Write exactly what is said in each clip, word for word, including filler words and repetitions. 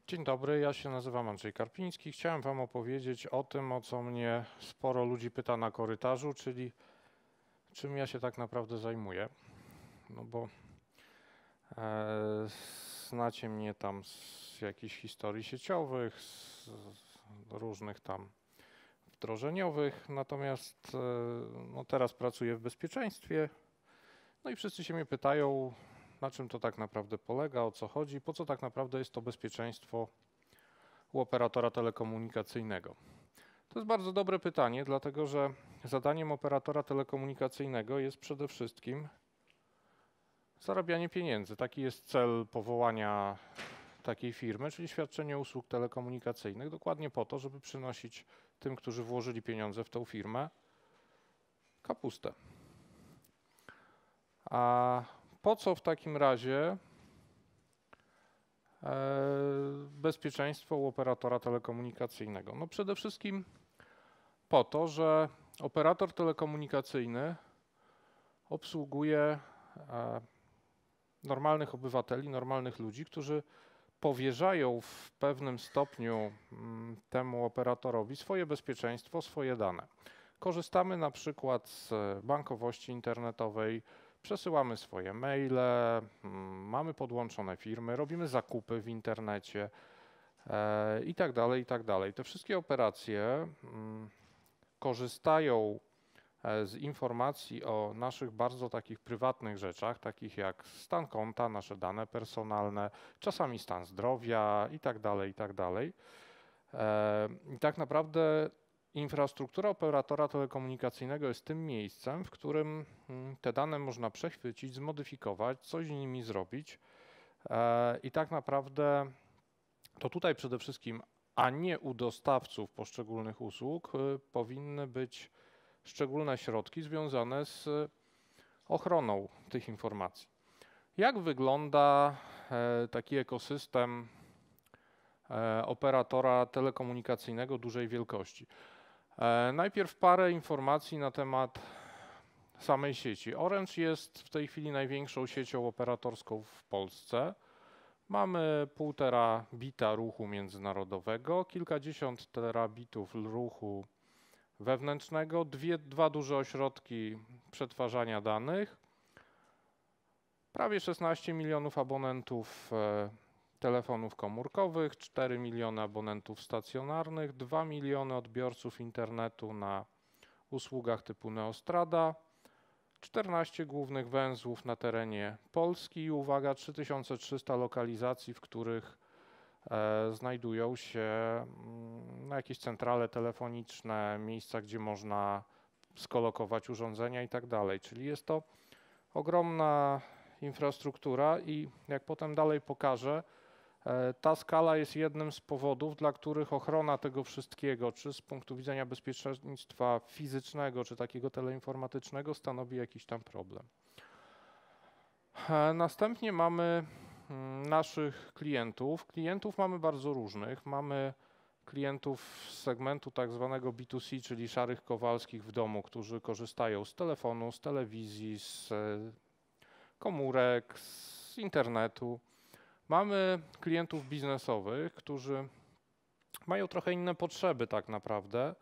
Dzień dobry, ja się nazywam Andrzej Karpiński. Chciałem Wam opowiedzieć o tym, o co mnie sporo ludzi pyta na korytarzu, czyli czym ja się tak naprawdę zajmuję. No bo e, znacie mnie tam z jakichś historii sieciowych, z, z różnych tam wdrożeniowych, natomiast e, no teraz pracuję w bezpieczeństwie. No i wszyscy się mnie pytają, na czym to tak naprawdę polega, o co chodzi, po co tak naprawdę jest to bezpieczeństwo u operatora telekomunikacyjnego. To jest bardzo dobre pytanie, dlatego że zadaniem operatora telekomunikacyjnego jest przede wszystkim zarabianie pieniędzy. Taki jest cel powołania takiej firmy, czyli świadczenie usług telekomunikacyjnych, dokładnie po to, żeby przynosić tym, którzy włożyli pieniądze w tą firmę, kapustę. A po co w takim razie e, bezpieczeństwo u operatora telekomunikacyjnego? No przede wszystkim po to, że operator telekomunikacyjny obsługuje e, normalnych obywateli, normalnych ludzi, którzy powierzają w pewnym stopniu mm, temu operatorowi swoje bezpieczeństwo, swoje dane. Korzystamy na przykład z bankowości internetowej, przesyłamy swoje maile, mm, mamy podłączone firmy, robimy zakupy w internecie e, i tak dalej, i tak dalej. Te wszystkie operacje mm, korzystają z informacji o naszych bardzo takich prywatnych rzeczach, takich jak stan konta, nasze dane personalne, czasami stan zdrowia i tak dalej, i tak dalej. I tak naprawdę infrastruktura operatora telekomunikacyjnego jest tym miejscem, w którym te dane można przechwycić, zmodyfikować, coś z nimi zrobić. I tak naprawdę to tutaj przede wszystkim, a nie u dostawców poszczególnych usług, powinny być szczególne środki związane z ochroną tych informacji. Jak wygląda taki ekosystem operatora telekomunikacyjnego dużej wielkości? Najpierw parę informacji na temat samej sieci. Orange jest w tej chwili największą siecią operatorską w Polsce. Mamy półtora bita ruchu międzynarodowego, kilkadziesiąt terabitów ruchu wewnętrznego, dwie, dwa duże ośrodki przetwarzania danych, prawie szesnaście milionów abonentów e, telefonów komórkowych, cztery miliony abonentów stacjonarnych, dwa miliony odbiorców internetu na usługach typu Neostrada, czternaście głównych węzłów na terenie Polski i uwaga, trzy tysiące trzysta lokalizacji, w których e, znajdują się mm, no, jakieś centrale telefoniczne, miejsca, gdzie można skolokować urządzenia i tak dalej. Czyli jest to ogromna infrastruktura i jak potem dalej pokażę, e, ta skala jest jednym z powodów, dla których ochrona tego wszystkiego, czy z punktu widzenia bezpieczeństwa fizycznego, czy takiego teleinformatycznego, stanowi jakiś tam problem. E, Następnie mamy mm, naszych klientów. Klientów mamy bardzo różnych. Mamy klientów z segmentu tak zwanego B dwa C, czyli szarych kowalskich w domu, którzy korzystają z telefonu, z telewizji, z e, komórek, z internetu. Mamy klientów biznesowych, którzy mają trochę inne potrzeby tak naprawdę.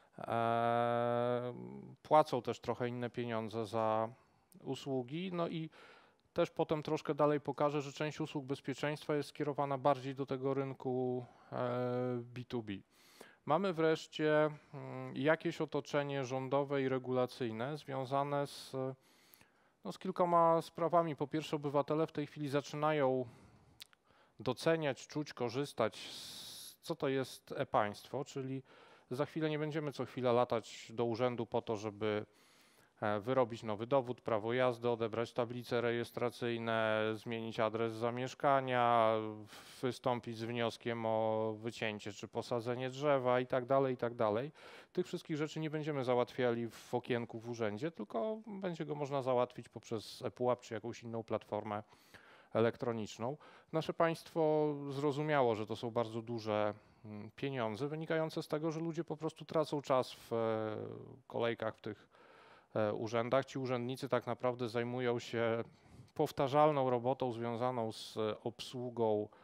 E, płacą też trochę inne pieniądze za usługi. No i też potem troszkę dalej pokażę, że część usług bezpieczeństwa jest skierowana bardziej do tego rynku B dwa B. Mamy wreszcie jakieś otoczenie rządowe i regulacyjne związane z, no, z kilkoma sprawami. Po pierwsze, obywatele w tej chwili zaczynają doceniać, czuć, korzystać z, co to jest e-państwo, czyli za chwilę nie będziemy co chwilę latać do urzędu po to, żeby wyrobić nowy dowód, prawo jazdy, odebrać tablice rejestracyjne, zmienić adres zamieszkania, wystąpić z wnioskiem o wycięcie czy posadzenie drzewa i tak dalej, i tak dalej. Tych wszystkich rzeczy nie będziemy załatwiali w okienku w urzędzie, tylko będzie go można załatwić poprzez ePUAP czy jakąś inną platformę elektroniczną. Nasze państwo zrozumiało, że to są bardzo duże pieniądze wynikające z tego, że ludzie po prostu tracą czas w kolejkach w tych urzędach. Ci urzędnicy tak naprawdę zajmują się powtarzalną robotą związaną z obsługą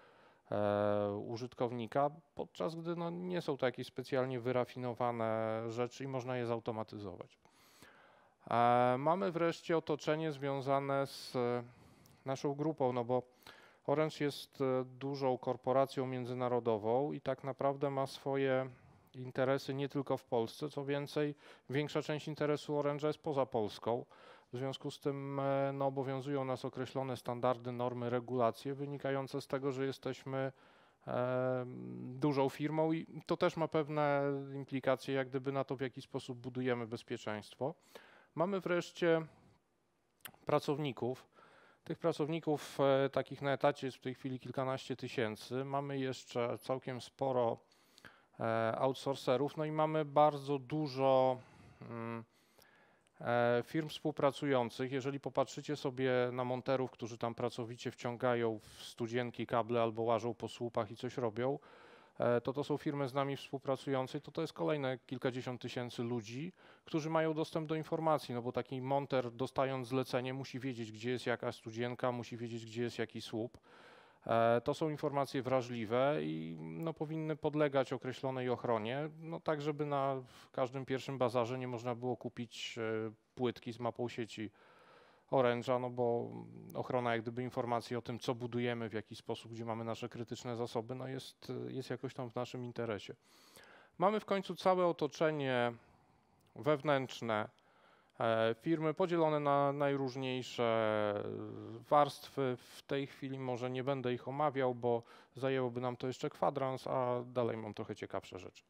e, użytkownika, podczas gdy no, nie są to jakieś specjalnie wyrafinowane rzeczy i można je zautomatyzować. E, mamy wreszcie otoczenie związane z naszą grupą, no bo Orange jest dużą korporacją międzynarodową i tak naprawdę ma swoje interesy nie tylko w Polsce, co więcej, większa część interesu Orange'a jest poza Polską. W związku z tym no, obowiązują nas określone standardy, normy, regulacje wynikające z tego, że jesteśmy e, dużą firmą i to też ma pewne implikacje, jak gdyby na to, w jaki sposób budujemy bezpieczeństwo. Mamy wreszcie pracowników. Tych pracowników e, takich na etacie jest w tej chwili kilkanaście tysięcy. Mamy jeszcze całkiem sporo e, outsourcerów, no i mamy bardzo dużo mm, e, firm współpracujących. Jeżeli popatrzycie sobie na monterów, którzy tam pracowicie wciągają w studzienki kable albo łażą po słupach i coś robią, to to są firmy z nami współpracujące, to to jest kolejne kilkadziesiąt tysięcy ludzi, którzy mają dostęp do informacji, no bo taki monter dostając zlecenie musi wiedzieć, gdzie jest jaka studzienka, musi wiedzieć, gdzie jest jaki słup. To są informacje wrażliwe i no, powinny podlegać określonej ochronie, no tak żeby na każdym pierwszym bazarze nie można było kupić płytki z mapą sieci Orange'a, no bo ochrona jak gdyby informacji o tym, co budujemy, w jaki sposób, gdzie mamy nasze krytyczne zasoby, no jest, jest jakoś tam w naszym interesie. Mamy w końcu całe otoczenie wewnętrzne e, firmy podzielone na najróżniejsze warstwy. W tej chwili może nie będę ich omawiał, bo zajęłoby nam to jeszcze kwadrans, a dalej mam trochę ciekawsze rzeczy.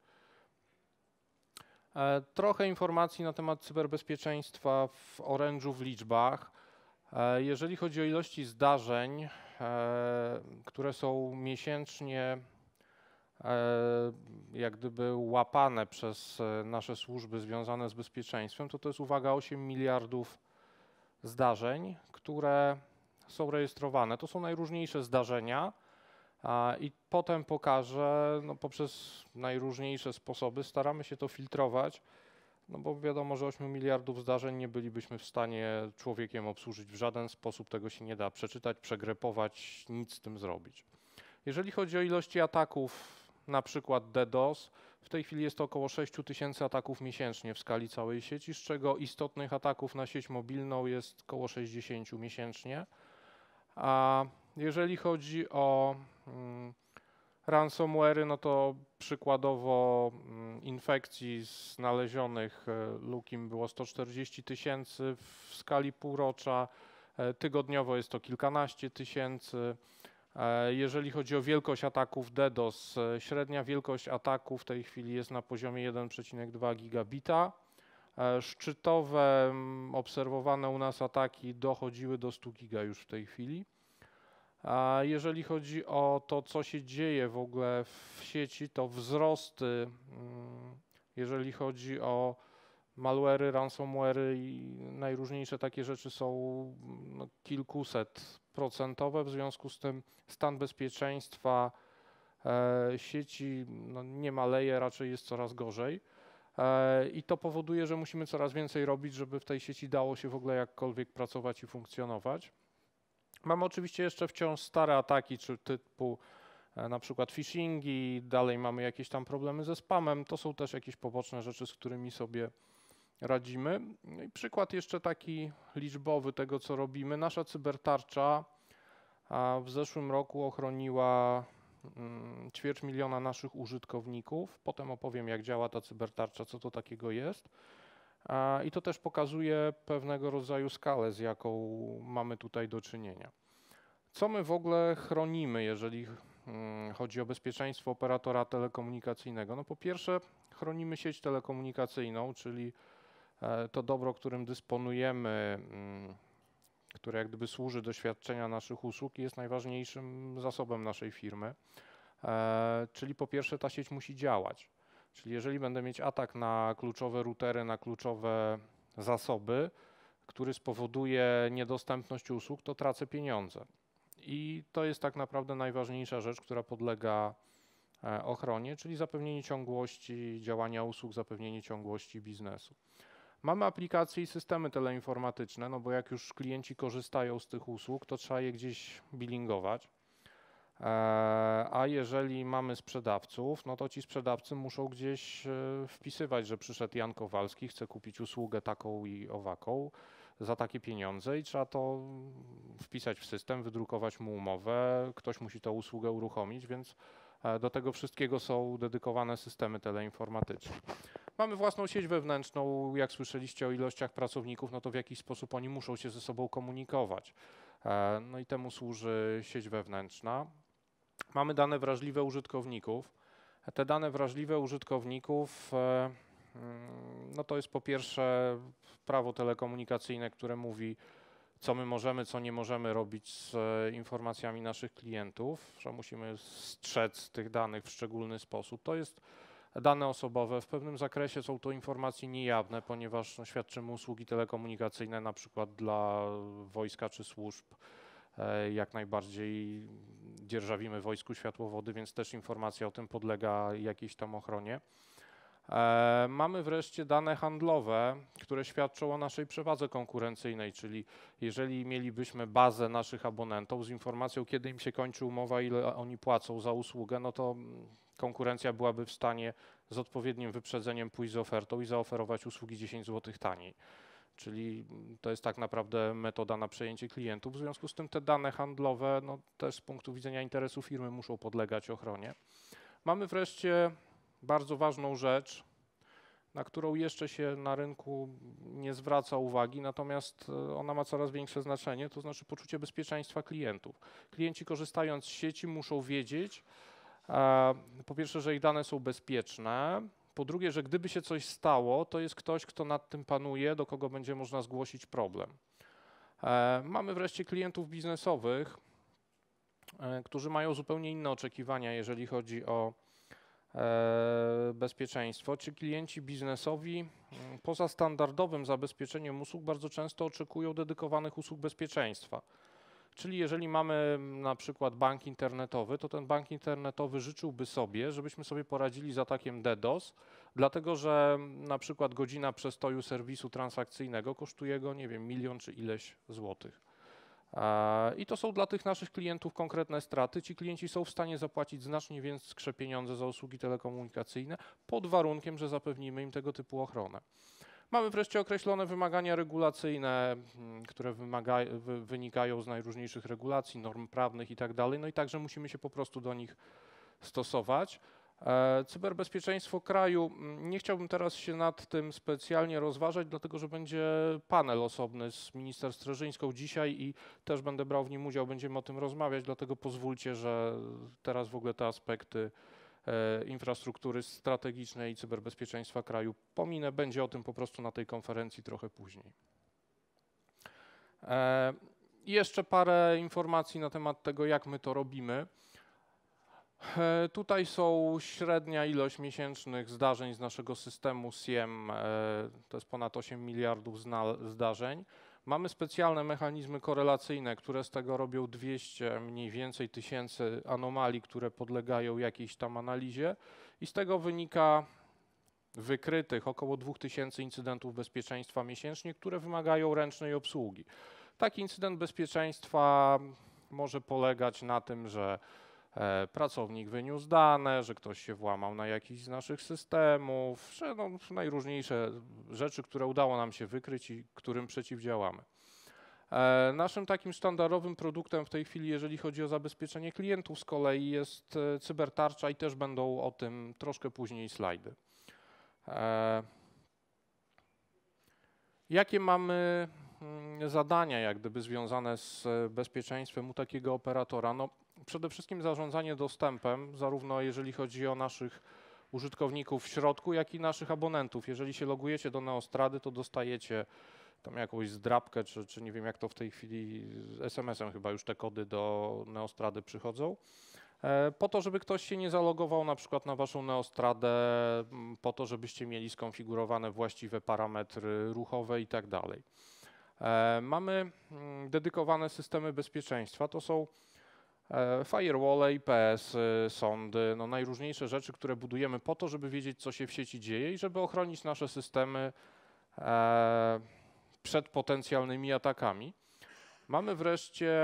Trochę informacji na temat cyberbezpieczeństwa w Orange'u w liczbach. Jeżeli chodzi o ilości zdarzeń, które są miesięcznie jak gdyby łapane przez nasze służby związane z bezpieczeństwem, to to jest, uwaga, osiem miliardów zdarzeń, które są rejestrowane. To są najróżniejsze zdarzenia. I potem pokażę, no poprzez najróżniejsze sposoby staramy się to filtrować, no bo wiadomo, że osiem miliardów zdarzeń nie bylibyśmy w stanie człowiekiem obsłużyć w żaden sposób, tego się nie da przeczytać, przegrepować, nic z tym zrobić. Jeżeli chodzi o ilości ataków, na przykład DDoS, w tej chwili jest to około sześć tysięcy ataków miesięcznie w skali całej sieci, z czego istotnych ataków na sieć mobilną jest około sześćdziesiąt miesięcznie. A jeżeli chodzi o mm, ransomware'y, no to przykładowo mm, infekcji znalezionych Lukim było sto czterdzieści tysięcy w skali półrocza, tygodniowo jest to kilkanaście tysięcy. Jeżeli chodzi o wielkość ataków DDoS, średnia wielkość ataku w tej chwili jest na poziomie jeden przecinek dwa gigabita. Szczytowe obserwowane u nas ataki dochodziły do stu giga już w tej chwili. A jeżeli chodzi o to, co się dzieje w ogóle w sieci, to wzrosty, jeżeli chodzi o malware'y, ransomware'y i najróżniejsze takie rzeczy są no, kilkuset procentowe, w związku z tym stan bezpieczeństwa e, sieci no, nie maleje, raczej jest coraz gorzej. I to powoduje, że musimy coraz więcej robić, żeby w tej sieci dało się w ogóle jakkolwiek pracować i funkcjonować. Mamy oczywiście jeszcze wciąż stare ataki, czy typu na przykład phishingi, dalej mamy jakieś tam problemy ze spamem, to są też jakieś poboczne rzeczy, z którymi sobie radzimy. No i przykład jeszcze taki liczbowy tego, co robimy. Nasza cybertarcza w zeszłym roku ochroniła ćwierć miliona naszych użytkowników. Potem opowiem, jak działa ta cybertarcza, co to takiego jest. I to też pokazuje pewnego rodzaju skalę, z jaką mamy tutaj do czynienia. Co my w ogóle chronimy, jeżeli chodzi o bezpieczeństwo operatora telekomunikacyjnego? No po pierwsze, chronimy sieć telekomunikacyjną, czyli to dobro, którym dysponujemy, które jak gdyby służy do świadczenia naszych usług, jest najważniejszym zasobem naszej firmy. Czyli po pierwsze ta sieć musi działać. Czyli jeżeli będę mieć atak na kluczowe routery, na kluczowe zasoby, który spowoduje niedostępność usług, to tracę pieniądze. I to jest tak naprawdę najważniejsza rzecz, która podlega ochronie, czyli zapewnienie ciągłości działania usług, zapewnienie ciągłości biznesu. Mamy aplikacje i systemy teleinformatyczne, no bo jak już klienci korzystają z tych usług, to trzeba je gdzieś billingować. A jeżeli mamy sprzedawców, no to ci sprzedawcy muszą gdzieś wpisywać, że przyszedł Jan Kowalski, chce kupić usługę taką i owaką za takie pieniądze i trzeba to wpisać w system, wydrukować mu umowę, ktoś musi tę usługę uruchomić, więc do tego wszystkiego są dedykowane systemy teleinformatyczne. Mamy własną sieć wewnętrzną, jak słyszeliście o ilościach pracowników, no to w jakiś sposób oni muszą się ze sobą komunikować. No i temu służy sieć wewnętrzna. Mamy dane wrażliwe użytkowników. Te dane wrażliwe użytkowników, no to jest po pierwsze prawo telekomunikacyjne, które mówi, co my możemy, co nie możemy robić z informacjami naszych klientów, że musimy strzec tych danych w szczególny sposób. To jest dane osobowe. W pewnym zakresie są to informacje niejawne, ponieważ no, świadczymy usługi telekomunikacyjne na przykład dla wojska czy służb. Jak najbardziej dzierżawimy Wojsku Światłowody, więc też informacja o tym podlega jakiejś tam ochronie. Mamy wreszcie dane handlowe, które świadczą o naszej przewadze konkurencyjnej, czyli jeżeli mielibyśmy bazę naszych abonentów z informacją, kiedy im się kończy umowa, ile oni płacą za usługę, no to konkurencja byłaby w stanie z odpowiednim wyprzedzeniem pójść z ofertą i zaoferować usługi dziesięć złotych taniej. Czyli to jest tak naprawdę metoda na przejęcie klientów. W związku z tym te dane handlowe no, też z punktu widzenia interesu firmy muszą podlegać ochronie. Mamy wreszcie bardzo ważną rzecz, na którą jeszcze się na rynku nie zwraca uwagi, natomiast ona ma coraz większe znaczenie, to znaczy poczucie bezpieczeństwa klientów. Klienci korzystając z sieci muszą wiedzieć, po pierwsze, że ich dane są bezpieczne, po drugie, że gdyby się coś stało, to jest ktoś, kto nad tym panuje, do kogo będzie można zgłosić problem. Mamy wreszcie klientów biznesowych, którzy mają zupełnie inne oczekiwania, jeżeli chodzi o bezpieczeństwo. Ci klienci biznesowi poza standardowym zabezpieczeniem usług bardzo często oczekują dedykowanych usług bezpieczeństwa. Czyli jeżeli mamy na przykład bank internetowy, to ten bank internetowy życzyłby sobie, żebyśmy sobie poradzili z atakiem DDoS, dlatego że na przykład godzina przestoju serwisu transakcyjnego kosztuje go, nie wiem, milion czy ileś złotych. I to są dla tych naszych klientów konkretne straty. Ci klienci są w stanie zapłacić znacznie większe pieniądze za usługi telekomunikacyjne pod warunkiem, że zapewnimy im tego typu ochronę. Mamy wreszcie określone wymagania regulacyjne, które wymaga, wy, wynikają z najróżniejszych regulacji, norm prawnych i tak dalej, no i także musimy się po prostu do nich stosować. E, cyberbezpieczeństwo kraju, nie chciałbym teraz się nad tym specjalnie rozważać, dlatego że będzie panel osobny z minister Streżyńską dzisiaj i też będę brał w nim udział, będziemy o tym rozmawiać, dlatego pozwólcie, że teraz w ogóle te aspekty infrastruktury strategicznej i cyberbezpieczeństwa kraju pominę, będzie o tym po prostu na tej konferencji trochę później. E, jeszcze parę informacji na temat tego, jak my to robimy. E, tutaj są średnia ilość miesięcznych zdarzeń z naszego systemu S I E M, e, to jest ponad osiem miliardów zdarzeń. Mamy specjalne mechanizmy korelacyjne, które z tego robią dwieście mniej więcej tysięcy anomalii, które podlegają jakiejś tam analizie i z tego wynika wykrytych około dwóch tysięcy incydentów bezpieczeństwa miesięcznie, które wymagają ręcznej obsługi. Taki incydent bezpieczeństwa może polegać na tym, że pracownik wyniósł dane, że ktoś się włamał na jakiś z naszych systemów, że no, najróżniejsze rzeczy, które udało nam się wykryć i którym przeciwdziałamy. E, naszym takim sztandarowym produktem w tej chwili, jeżeli chodzi o zabezpieczenie klientów z kolei jest cybertarcza i też będą o tym troszkę później slajdy. E, jakie mamy zadania jak gdyby związane z bezpieczeństwem u takiego operatora? No, przede wszystkim zarządzanie dostępem, zarówno jeżeli chodzi o naszych użytkowników w środku, jak i naszych abonentów. Jeżeli się logujecie do Neostrady, to dostajecie tam jakąś zdrabkę, czy, czy nie wiem jak to w tej chwili, es em esem chyba już te kody do Neostrady przychodzą. Po to, żeby ktoś się nie zalogował na przykład na waszą Neostradę, po to, żebyście mieli skonfigurowane właściwe parametry ruchowe i tak dalej. Mamy dedykowane systemy bezpieczeństwa, to są firewall, I P S, sądy, no najróżniejsze rzeczy, które budujemy po to, żeby wiedzieć, co się w sieci dzieje i żeby ochronić nasze systemy przed potencjalnymi atakami. Mamy wreszcie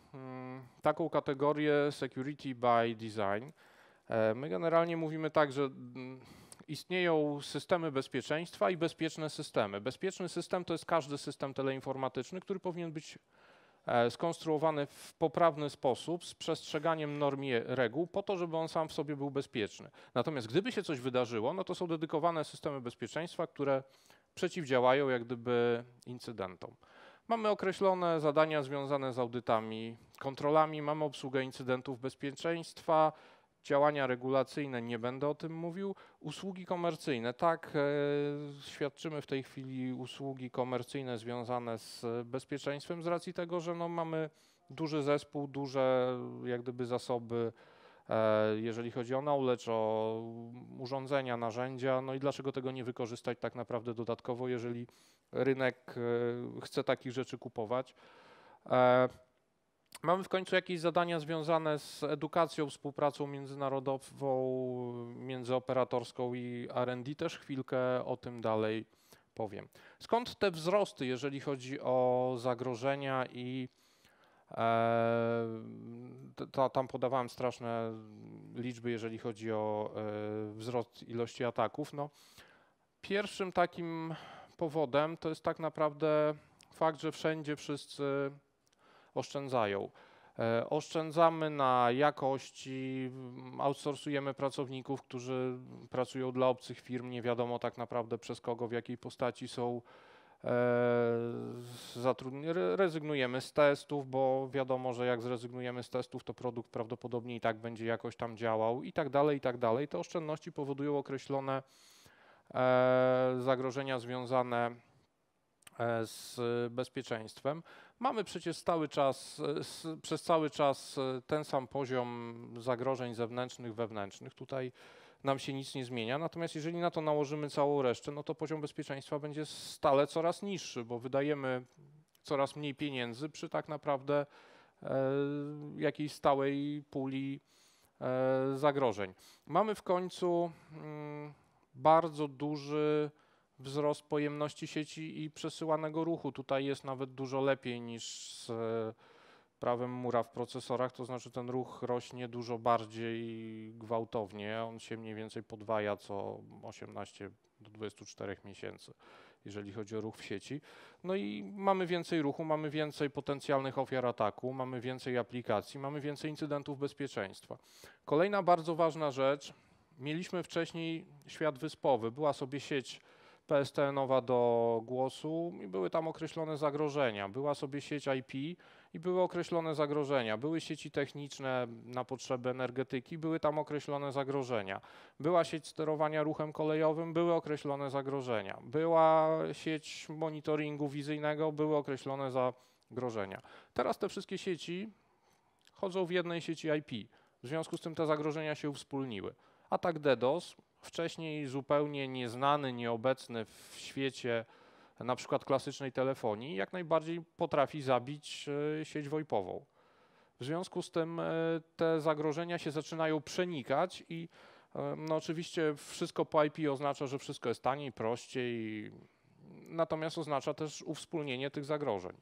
mm, taką kategorię security by design. My generalnie mówimy tak, że istnieją systemy bezpieczeństwa i bezpieczne systemy. Bezpieczny system to jest każdy system teleinformatyczny, który powinien być skonstruowany w poprawny sposób z przestrzeganiem norm i reguł po to, żeby on sam w sobie był bezpieczny. Natomiast gdyby się coś wydarzyło, no to są dedykowane systemy bezpieczeństwa, które przeciwdziałają jak gdyby incydentom. Mamy określone zadania związane z audytami, kontrolami, mamy obsługę incydentów bezpieczeństwa, działania regulacyjne, nie będę o tym mówił, usługi komercyjne. Tak, e, świadczymy w tej chwili usługi komercyjne związane z bezpieczeństwem z racji tego, że no, mamy duży zespół, duże jak gdyby zasoby, e, jeżeli chodzi o knowledge, o urządzenia, narzędzia, no i dlaczego tego nie wykorzystać tak naprawdę dodatkowo, jeżeli rynek e, chce takich rzeczy kupować. E, Mamy w końcu jakieś zadania związane z edukacją, współpracą międzynarodową, międzyoperatorską i R and D. Też chwilkę o tym dalej powiem. Skąd te wzrosty, jeżeli chodzi o zagrożenia i e, to, tam podawałem straszne liczby, jeżeli chodzi o e, wzrost ilości ataków. No, pierwszym takim powodem to jest tak naprawdę fakt, że wszędzie wszyscy oszczędzają. Oszczędzamy na jakości, outsourcujemy pracowników, którzy pracują dla obcych firm, nie wiadomo tak naprawdę przez kogo, w jakiej postaci są zatrudnieni. Rezygnujemy z testów, bo wiadomo, że jak zrezygnujemy z testów, to produkt prawdopodobnie i tak będzie jakoś tam działał i tak dalej, i tak dalej. Te oszczędności powodują określone zagrożenia związane z bezpieczeństwem. Mamy przecież cały czas, przez cały czas ten sam poziom zagrożeń zewnętrznych, wewnętrznych. Tutaj nam się nic nie zmienia. Natomiast jeżeli na to nałożymy całą resztę, no to poziom bezpieczeństwa będzie stale coraz niższy, bo wydajemy coraz mniej pieniędzy przy tak naprawdę e, jakiejś stałej puli e, zagrożeń. Mamy w końcu mm, bardzo duży wzrost pojemności sieci i przesyłanego ruchu. Tutaj jest nawet dużo lepiej niż z prawem Moore'a w procesorach, to znaczy ten ruch rośnie dużo bardziej gwałtownie. On się mniej więcej podwaja co osiemnaście do dwudziestu czterech miesięcy, jeżeli chodzi o ruch w sieci. No i mamy więcej ruchu, mamy więcej potencjalnych ofiar ataku, mamy więcej aplikacji, mamy więcej incydentów bezpieczeństwa. Kolejna bardzo ważna rzecz. Mieliśmy wcześniej świat wyspowy. Była sobie sieć P S T N-owa do głosu i były tam określone zagrożenia. Była sobie sieć I P i były określone zagrożenia. Były sieci techniczne na potrzeby energetyki, były tam określone zagrożenia. Była sieć sterowania ruchem kolejowym, były określone zagrożenia. Była sieć monitoringu wizyjnego, były określone zagrożenia. Teraz te wszystkie sieci chodzą w jednej sieci I P. W związku z tym te zagrożenia się uwspólniły. Atak DDoS, wcześniej zupełnie nieznany, nieobecny w świecie na przykład klasycznej telefonii, jak najbardziej potrafi zabić sieć VoIP-ową. W związku z tym te zagrożenia się zaczynają przenikać i no oczywiście wszystko po I P oznacza, że wszystko jest taniej, prościej, natomiast oznacza też uwspólnienie tych zagrożeń.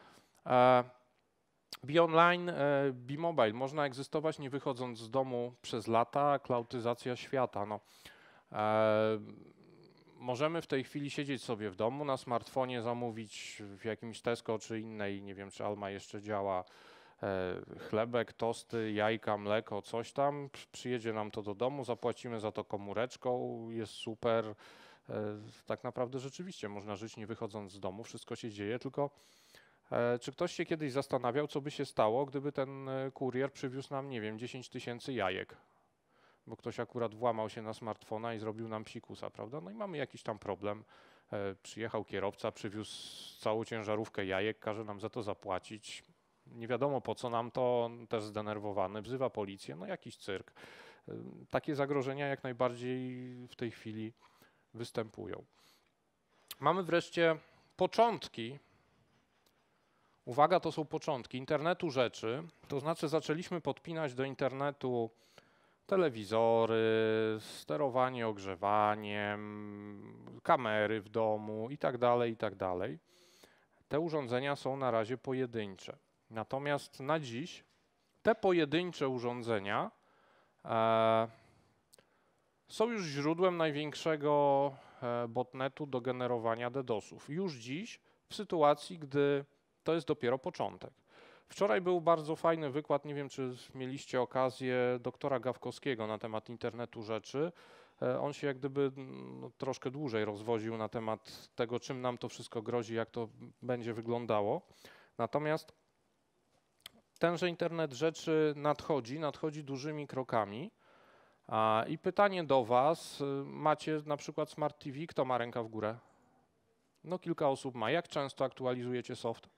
B-Online, B-Mobile można egzystować nie wychodząc z domu przez lata, klautyzacja świata. No, e, możemy w tej chwili siedzieć sobie w domu, na smartfonie zamówić w jakimś Tesco czy innej, nie wiem czy Alma jeszcze działa, e, chlebek, tosty, jajka, mleko, coś tam. Przyjedzie nam to do domu, zapłacimy za to komóreczką, jest super. E, tak naprawdę rzeczywiście można żyć nie wychodząc z domu, wszystko się dzieje, tylko czy ktoś się kiedyś zastanawiał, co by się stało, gdyby ten kurier przywiózł nam, nie wiem, dziesięć tysięcy jajek? Bo ktoś akurat włamał się na smartfona i zrobił nam psikusa, prawda? No i mamy jakiś tam problem. Przyjechał kierowca, przywiózł całą ciężarówkę jajek, każe nam za to zapłacić. Nie wiadomo po co nam to, on też zdenerwowany, wzywa policję, no jakiś cyrk. Takie zagrożenia jak najbardziej w tej chwili występują. Mamy wreszcie początki. Uwaga, to są początki internetu rzeczy, to znaczy zaczęliśmy podpinać do internetu telewizory, sterowanie ogrzewaniem, kamery w domu i tak dalej, i tak dalej. Te urządzenia są na razie pojedyncze. Natomiast na dziś te pojedyncze urządzenia e, są już źródłem największego e, botnetu do generowania DDoSów. Już dziś w sytuacji, gdy to jest dopiero początek. Wczoraj był bardzo fajny wykład, nie wiem czy mieliście okazję, doktora Gawkowskiego na temat internetu rzeczy. E, on się jak gdyby no, troszkę dłużej rozwoził na temat tego, czym nam to wszystko grozi, jak to będzie wyglądało. Natomiast tenże internet rzeczy nadchodzi, nadchodzi dużymi krokami. A, I pytanie do Was, macie na przykład Smart T V, kto ma ręka w górę? No kilka osób ma. Jak często aktualizujecie soft?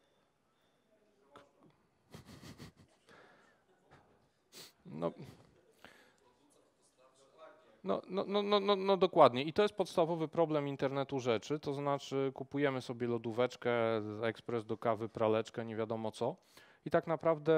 No, no, no, no, no, no, no dokładnie. I to jest podstawowy problem internetu rzeczy, to znaczy kupujemy sobie lodóweczkę, ekspres do kawy, praleczkę, nie wiadomo co. I tak naprawdę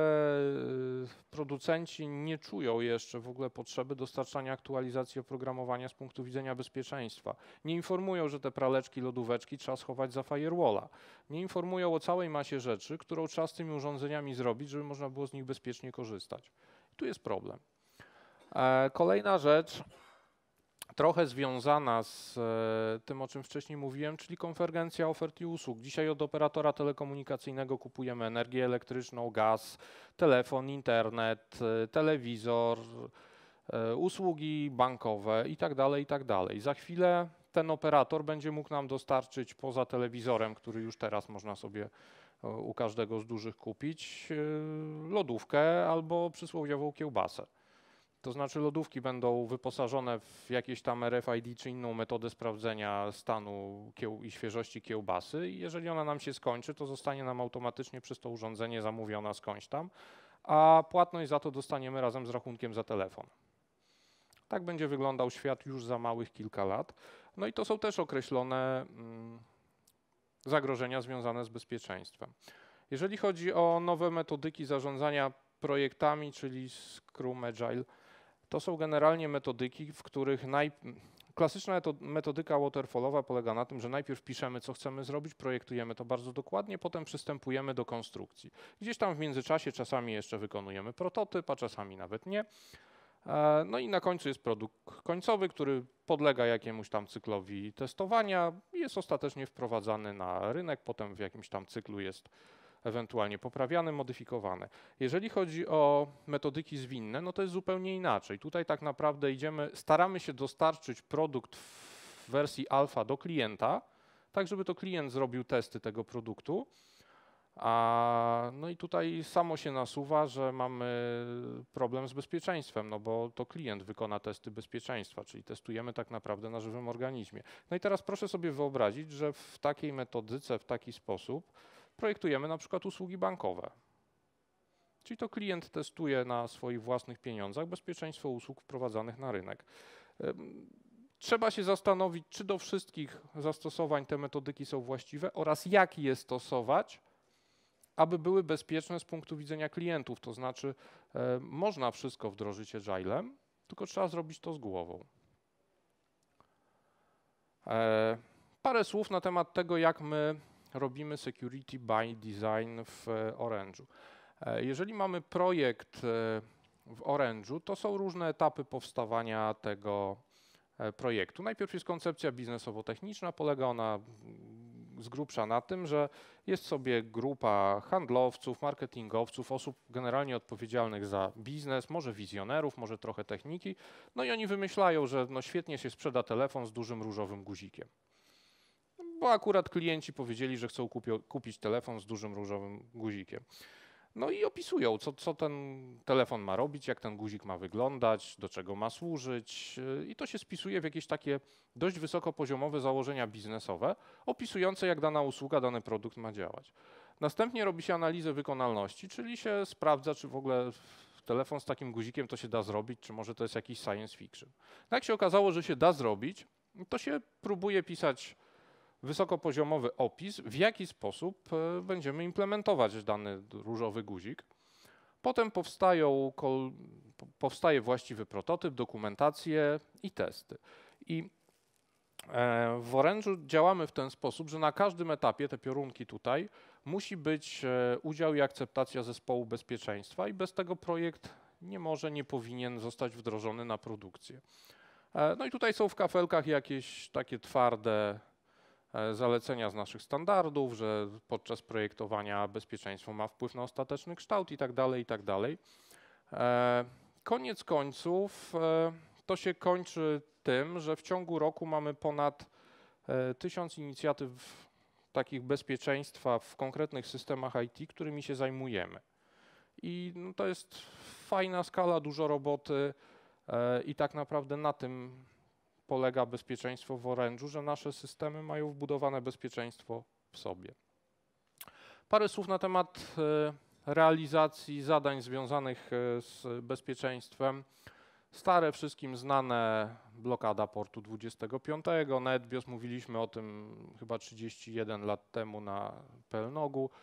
producenci nie czują jeszcze w ogóle potrzeby dostarczania aktualizacji oprogramowania z punktu widzenia bezpieczeństwa. Nie informują, że te praleczki, lodóweczki trzeba schować za firewalla. Nie informują o całej masie rzeczy, którą trzeba z tymi urządzeniami zrobić, żeby można było z nich bezpiecznie korzystać. I tu jest problem. Kolejna rzecz, trochę związana z tym, o czym wcześniej mówiłem, czyli konwergencja ofert i usług. Dzisiaj od operatora telekomunikacyjnego kupujemy energię elektryczną, gaz, telefon, internet, telewizor, usługi bankowe itd., itd. Za chwilę ten operator będzie mógł nam dostarczyć poza telewizorem, który już teraz można sobie u każdego z dużych kupić, lodówkę albo przysłowiową kiełbasę. To znaczy lodówki będą wyposażone w jakieś tam R F I D czy inną metodę sprawdzenia stanu kieł i świeżości kiełbasy i jeżeli ona nam się skończy, to zostanie nam automatycznie przez to urządzenie zamówiona skądś tam, a płatność za to dostaniemy razem z rachunkiem za telefon. Tak będzie wyglądał świat już za małych kilka lat. No i to są też określone mm, zagrożenia związane z bezpieczeństwem. Jeżeli chodzi o nowe metodyki zarządzania projektami, czyli Scrum Agile, to są generalnie metodyki, w których naj... klasyczna metodyka waterfallowa polega na tym, że najpierw piszemy, co chcemy zrobić, projektujemy to bardzo dokładnie, potem przystępujemy do konstrukcji. Gdzieś tam w międzyczasie czasami jeszcze wykonujemy prototyp, a czasami nawet nie. No i na końcu jest produkt końcowy, który podlega jakiemuś tam cyklowi testowania i jest ostatecznie wprowadzany na rynek, potem w jakimś tam cyklu jest ewentualnie poprawiane, modyfikowane. Jeżeli chodzi o metodyki zwinne, no to jest zupełnie inaczej. Tutaj tak naprawdę idziemy, staramy się dostarczyć produkt w wersji alfa do klienta, tak żeby to klient zrobił testy tego produktu. A, no i tutaj samo się nasuwa, że mamy problem z bezpieczeństwem, no bo to klient wykona testy bezpieczeństwa, czyli testujemy tak naprawdę na żywym organizmie. No i teraz proszę sobie wyobrazić, że w takiej metodyce, w taki sposób projektujemy na przykład usługi bankowe. Czyli to klient testuje na swoich własnych pieniądzach bezpieczeństwo usług wprowadzanych na rynek. Trzeba się zastanowić, czy do wszystkich zastosowań te metodyki są właściwe oraz jak je stosować, aby były bezpieczne z punktu widzenia klientów. To znaczy e, można wszystko wdrożyć agilem, tylko trzeba zrobić to z głową. E, parę słów na temat tego, jak my robimy security by design w Orange'u. Jeżeli mamy projekt w Orange'u, to są różne etapy powstawania tego projektu. Najpierw jest koncepcja biznesowo-techniczna, polega ona z grubsza na tym, że jest sobie grupa handlowców, marketingowców, osób generalnie odpowiedzialnych za biznes, może wizjonerów, może trochę techniki, no i oni wymyślają, że no świetnie się sprzeda telefon z dużym różowym guzikiem. Bo akurat klienci powiedzieli, że chcą kupio, kupić telefon z dużym różowym guzikiem. No i opisują, co, co ten telefon ma robić, jak ten guzik ma wyglądać, do czego ma służyć i to się spisuje w jakieś takie dość wysokopoziomowe założenia biznesowe, opisujące, jak dana usługa, dany produkt ma działać. Następnie robi się analizę wykonalności, czyli się sprawdza, czy w ogóle telefon z takim guzikiem to się da zrobić, czy może to jest jakiś science fiction. Jak się okazało, że się da zrobić, to się próbuje pisać wysokopoziomowy opis, w jaki sposób będziemy implementować dany różowy guzik. Potem powstają, powstaje właściwy prototyp, dokumentacje i testy. I w Orange'u działamy w ten sposób, że na każdym etapie te piorunki tutaj musi być udział i akceptacja zespołu bezpieczeństwa i bez tego projekt nie może, nie powinien zostać wdrożony na produkcję. No i tutaj są w kafelkach jakieś takie twarde zalecenia z naszych standardów, że podczas projektowania bezpieczeństwo ma wpływ na ostateczny kształt i tak dalej, i tak dalej. Koniec końców to się kończy tym, że w ciągu roku mamy ponad tysiąc inicjatyw takich bezpieczeństwa w konkretnych systemach I T, którymi się zajmujemy. I no to jest fajna skala, dużo roboty i tak naprawdę na tym polega bezpieczeństwo w Orange'u, że nasze systemy mają wbudowane bezpieczeństwo w sobie. Parę słów na temat realizacji zadań związanych z bezpieczeństwem. Stare, wszystkim znane, blokada portu dwudziestego piątego, NetBIOS, mówiliśmy o tym chyba trzydzieści jeden lat temu na P L N O G-u,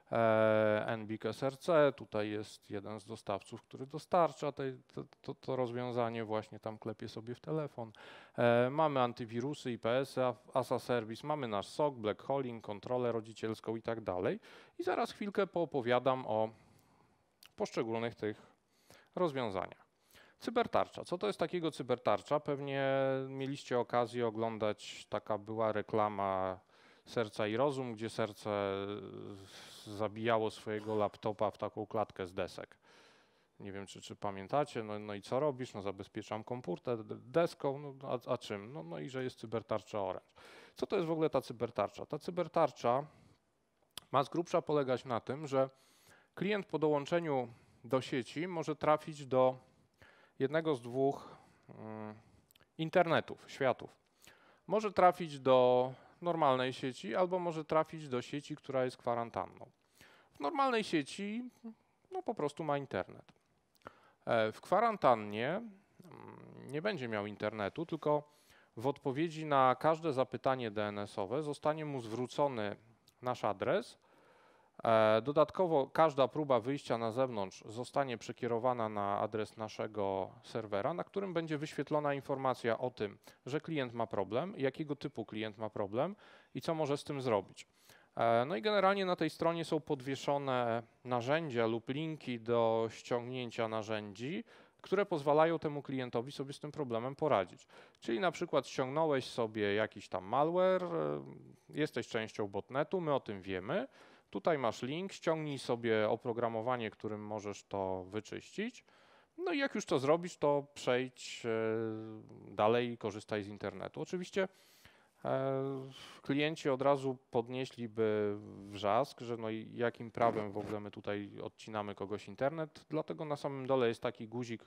N B I K S R C, tutaj jest jeden z dostawców, który dostarcza te, to, to, to rozwiązanie, właśnie tam klepie sobie w telefon. E, mamy antywirusy, I P S-y, as a Service, mamy nasz S O C, Black Holing, kontrolę rodzicielską i tak dalej. I zaraz chwilkę poopowiadam o poszczególnych tych rozwiązaniach. Cybertarcza. Co to jest takiego cybertarcza? Pewnie mieliście okazję oglądać, taka była reklama Serca i Rozum, gdzie serce zabijało swojego laptopa w taką klatkę z desek. Nie wiem, czy, czy pamiętacie, no, no i co robisz? No zabezpieczam komputer deską, no, a, a czym? No, no i że jest cybertarcza Orange. Co to jest w ogóle ta cybertarcza? Ta cybertarcza ma z grubsza polegać na tym, że klient po dołączeniu do sieci może trafić do jednego z dwóch um, internetów, światów. Może trafić do normalnej sieci albo może trafić do sieci, która jest kwarantanną. W normalnej sieci no po prostu ma internet. W kwarantannie nie będzie miał internetu, tylko w odpowiedzi na każde zapytanie D N S-owe zostanie mu zwrócony nasz adres. Dodatkowo każda próba wyjścia na zewnątrz zostanie przekierowana na adres naszego serwera, na którym będzie wyświetlona informacja o tym, że klient ma problem, jakiego typu klient ma problem i co może z tym zrobić. No i generalnie na tej stronie są podwieszone narzędzia lub linki do ściągnięcia narzędzi, które pozwalają temu klientowi sobie z tym problemem poradzić. Czyli na przykład ściągnąłeś sobie jakiś tam malware, jesteś częścią botnetu, my o tym wiemy. Tutaj masz link, ściągnij sobie oprogramowanie, którym możesz to wyczyścić. No i jak już to zrobisz, to przejdź dalej i korzystaj z internetu. Oczywiście klienci od razu podnieśliby wrzask, że no i jakim prawem w ogóle my tutaj odcinamy kogoś internet. Dlatego na samym dole jest taki guzik,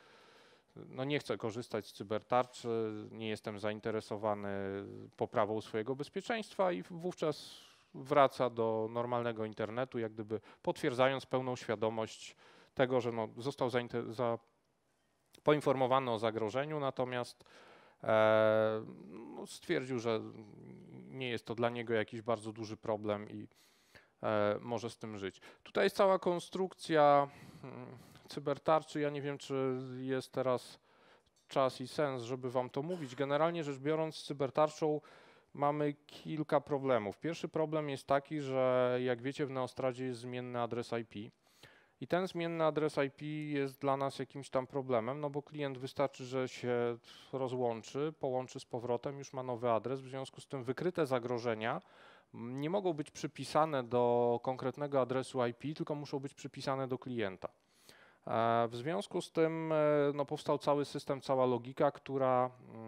no nie chcę korzystać z cybertarczy, nie jestem zainteresowany poprawą swojego bezpieczeństwa i wówczas wraca do normalnego internetu, jak gdyby potwierdzając pełną świadomość tego, że no został za, poinformowany o zagrożeniu, natomiast e, no stwierdził, że nie jest to dla niego jakiś bardzo duży problem i e, może z tym żyć. Tutaj jest cała konstrukcja hmm, cybertarczy. Ja nie wiem, czy jest teraz czas i sens, żeby wam to mówić. Generalnie rzecz biorąc, z cybertarczą mamy kilka problemów. Pierwszy problem jest taki, że jak wiecie, w Neostradzie jest zmienny adres I P i ten zmienny adres I P jest dla nas jakimś tam problemem, no bo klient wystarczy, że się rozłączy, połączy z powrotem, już ma nowy adres, w związku z tym wykryte zagrożenia nie mogą być przypisane do konkretnego adresu I P, tylko muszą być przypisane do klienta. W związku z tym no, powstał cały system, cała logika, która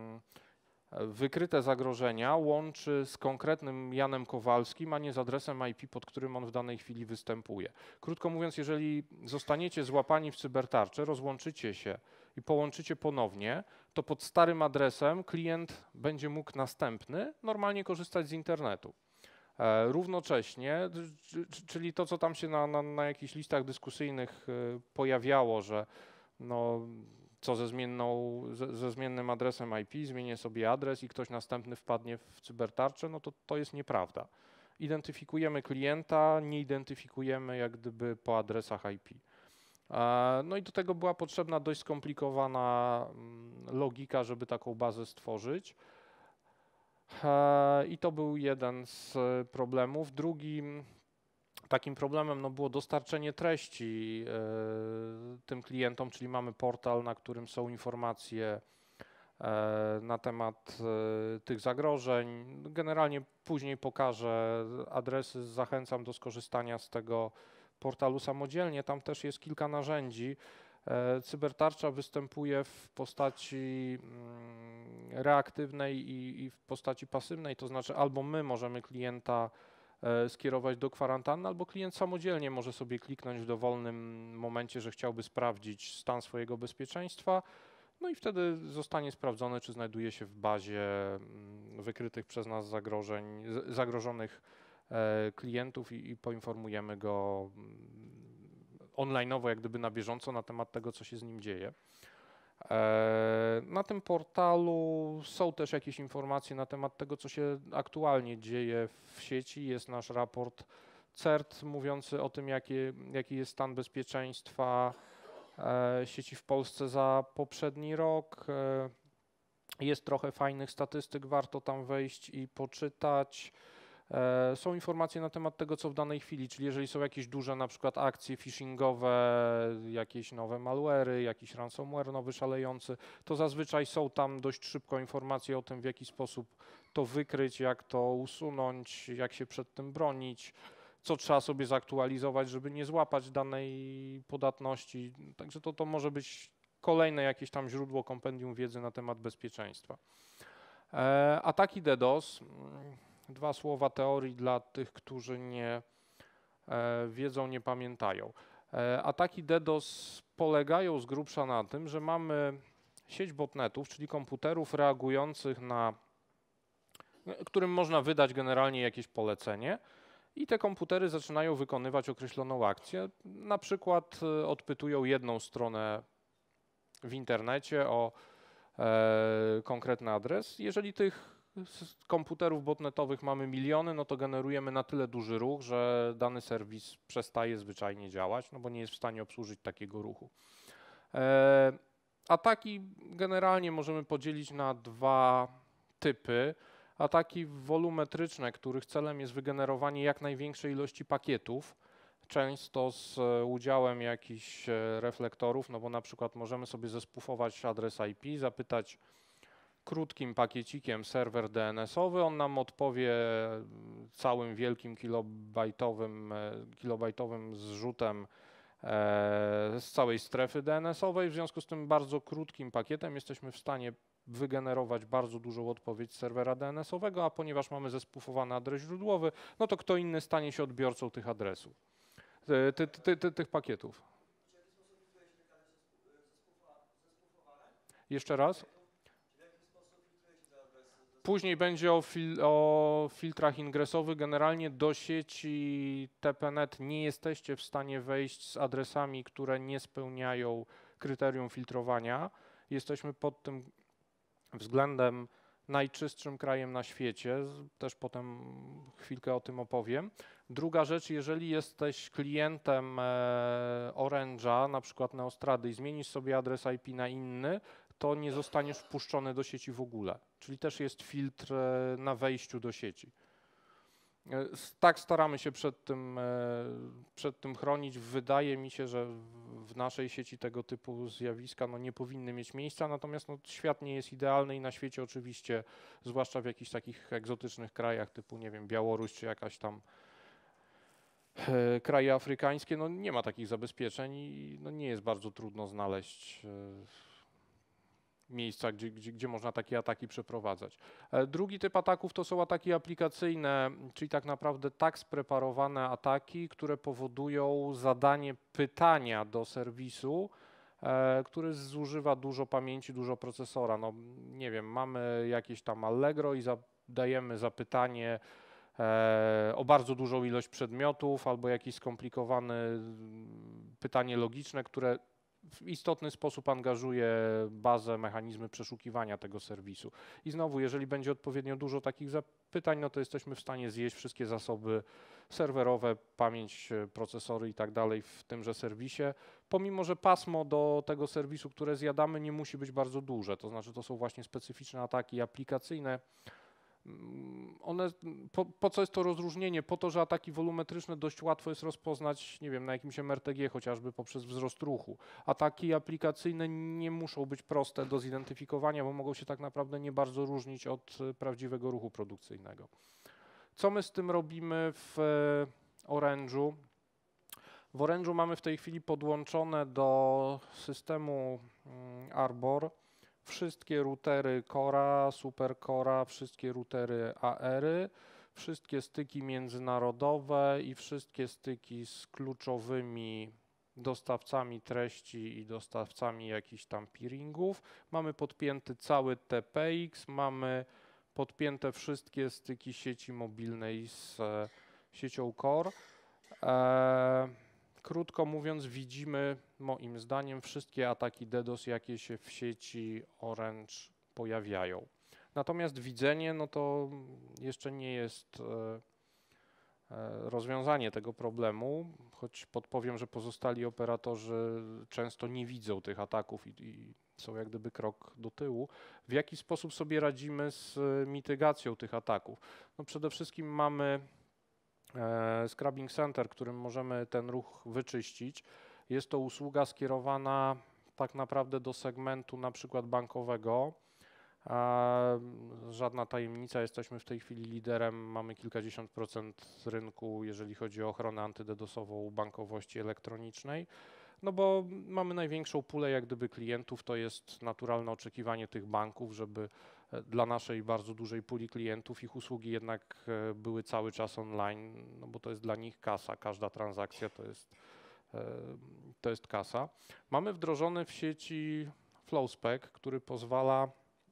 wykryte zagrożenia łączy z konkretnym Janem Kowalskim, a nie z adresem I P, pod którym on w danej chwili występuje. Krótko mówiąc, jeżeli zostaniecie złapani w cybertarczy, rozłączycie się i połączycie ponownie, to pod starym adresem klient będzie mógł następny normalnie korzystać z internetu. E, równocześnie, czyli to, co tam się na, na, na jakichś listach dyskusyjnych pojawiało, że no, co ze, zmienną, ze, ze zmiennym adresem I P, zmienię sobie adres i ktoś następny wpadnie w cybertarczę, no to to jest nieprawda. Identyfikujemy klienta, nie identyfikujemy jak gdyby po adresach I P. No i do tego była potrzebna dość skomplikowana logika, żeby taką bazę stworzyć. I to był jeden z problemów. Drugi takim problemem no, było dostarczenie treści tym klientom, czyli mamy portal, na którym są informacje na temat tych zagrożeń. Generalnie później pokażę adresy, zachęcam do skorzystania z tego portalu samodzielnie. Tam też jest kilka narzędzi. Cybertarcza występuje w postaci reaktywnej i, i w postaci pasywnej, to znaczy albo my możemy klienta skierować do kwarantanny, albo klient samodzielnie może sobie kliknąć w dowolnym momencie, że chciałby sprawdzić stan swojego bezpieczeństwa, no i wtedy zostanie sprawdzone, czy znajduje się w bazie wykrytych przez nas zagrożeń, zagrożonych klientów i, i poinformujemy go online'owo, jak gdyby na bieżąco na temat tego, co się z nim dzieje. Na tym portalu są też jakieś informacje na temat tego, co się aktualnie dzieje w sieci. Jest nasz raport CERT mówiący o tym, jakie, jaki jest stan bezpieczeństwa sieci w Polsce za poprzedni rok. Jest trochę fajnych statystyk, warto tam wejść i poczytać. Są informacje na temat tego, co w danej chwili, czyli jeżeli są jakieś duże na przykład akcje phishingowe, jakieś nowe malware'y, jakiś ransomware nowy szalejący, to zazwyczaj są tam dość szybko informacje o tym, w jaki sposób to wykryć, jak to usunąć, jak się przed tym bronić, co trzeba sobie zaktualizować, żeby nie złapać danej podatności. Także to, to może być kolejne jakieś tam źródło kompendium wiedzy na temat bezpieczeństwa. E, ataki DDoS. Dwa słowa teorii dla tych, którzy nie e, wiedzą, nie pamiętają. E, ataki DDoS polegają z grubsza na tym, że mamy sieć botnetów, czyli komputerów reagujących na, którym można wydać generalnie jakieś polecenie i te komputery zaczynają wykonywać określoną akcję. Na przykład e, odpytują jedną stronę w internecie o e, konkretny adres. Jeżeli tych z komputerów botnetowych mamy miliony, no to generujemy na tyle duży ruch, że dany serwis przestaje zwyczajnie działać, no bo nie jest w stanie obsłużyć takiego ruchu. E, ataki generalnie możemy podzielić na dwa typy. Ataki wolumetryczne, których celem jest wygenerowanie jak największej ilości pakietów, często z udziałem jakichś reflektorów, no bo na przykład możemy sobie zespufować adres I P, zapytać krótkim pakiecikiem serwer D N S-owy, on nam odpowie całym wielkim kilobajtowym, kilobajtowym zrzutem z całej strefy D N S-owej. W związku z tym bardzo krótkim pakietem jesteśmy w stanie wygenerować bardzo dużą odpowiedź z serwera D N S-owego, a ponieważ mamy zespufowany adres źródłowy, no to kto inny stanie się odbiorcą tych adresów, ty, ty, ty, tych pakietów. Jeszcze raz? Później będzie o, fil o filtrach ingresowych. Generalnie do sieci T P net T nie jesteście w stanie wejść z adresami, które nie spełniają kryterium filtrowania. Jesteśmy pod tym względem najczystszym krajem na świecie. Też potem chwilkę o tym opowiem. Druga rzecz, jeżeli jesteś klientem Orange'a, na przykład Neostrady i zmienisz sobie adres I P na inny, to nie zostaniesz wpuszczony do sieci w ogóle. Czyli też jest filtr na wejściu do sieci. Tak staramy się przed tym, przed tym chronić. Wydaje mi się, że w naszej sieci tego typu zjawiska no, nie powinny mieć miejsca, natomiast no, świat nie jest idealny i na świecie oczywiście, zwłaszcza w jakichś takich egzotycznych krajach typu, nie wiem, Białoruś czy jakaś tam kraje afrykańskie, no nie ma takich zabezpieczeń i no, nie jest bardzo trudno znaleźć miejsca, gdzie, gdzie, gdzie można takie ataki przeprowadzać. Drugi typ ataków to są ataki aplikacyjne, czyli tak naprawdę tak spreparowane ataki, które powodują zadanie pytania do serwisu, e, który zużywa dużo pamięci, dużo procesora. No nie wiem, mamy jakieś tam Allegro i zadajemy zapytanie e, o bardzo dużą ilość przedmiotów albo jakieś skomplikowane pytanie logiczne, które w istotny sposób angażuje bazę, mechanizmy przeszukiwania tego serwisu. I znowu, jeżeli będzie odpowiednio dużo takich zapytań, no to jesteśmy w stanie zjeść wszystkie zasoby serwerowe, pamięć, procesory i tak dalej w tymże serwisie, pomimo że pasmo do tego serwisu, które zjadamy, nie musi być bardzo duże. To znaczy, to są właśnie specyficzne ataki aplikacyjne. one, po, po co jest to rozróżnienie? Po to, że ataki wolumetryczne dość łatwo jest rozpoznać, nie wiem, na jakimś M R T G chociażby poprzez wzrost ruchu. Ataki aplikacyjne nie muszą być proste do zidentyfikowania, bo mogą się tak naprawdę nie bardzo różnić od prawdziwego ruchu produkcyjnego. Co my z tym robimy w Orange'u? W Orange'u mamy w tej chwili podłączone do systemu Arbor wszystkie routery Cora, Super Cora, wszystkie routery A R y, wszystkie styki międzynarodowe i wszystkie styki z kluczowymi dostawcami treści i dostawcami jakichś tam peeringów. Mamy podpięty cały T P X, mamy podpięte wszystkie styki sieci mobilnej z e, siecią Core. E, Krótko mówiąc, widzimy moim zdaniem wszystkie ataki DDoS, jakie się w sieci Orange pojawiają. Natomiast widzenie, no to jeszcze nie jest e, rozwiązanie tego problemu, choć podpowiem, że pozostali operatorzy często nie widzą tych ataków i, i są jak gdyby krok do tyłu. W jaki sposób sobie radzimy z mitygacją tych ataków? No przede wszystkim mamy Scrubbing Center, którym możemy ten ruch wyczyścić. Jest to usługa skierowana tak naprawdę do segmentu na przykład bankowego. Żadna tajemnica, jesteśmy w tej chwili liderem, mamy kilkadziesiąt procent rynku, jeżeli chodzi o ochronę antydedosową bankowości elektronicznej. No bo mamy największą pulę jak gdyby klientów, to jest naturalne oczekiwanie tych banków, żeby dla naszej bardzo dużej puli klientów ich usługi jednak były cały czas online, no bo to jest dla nich kasa, każda transakcja to jest, to jest kasa. Mamy wdrożony w sieci FlowSpec, który pozwala,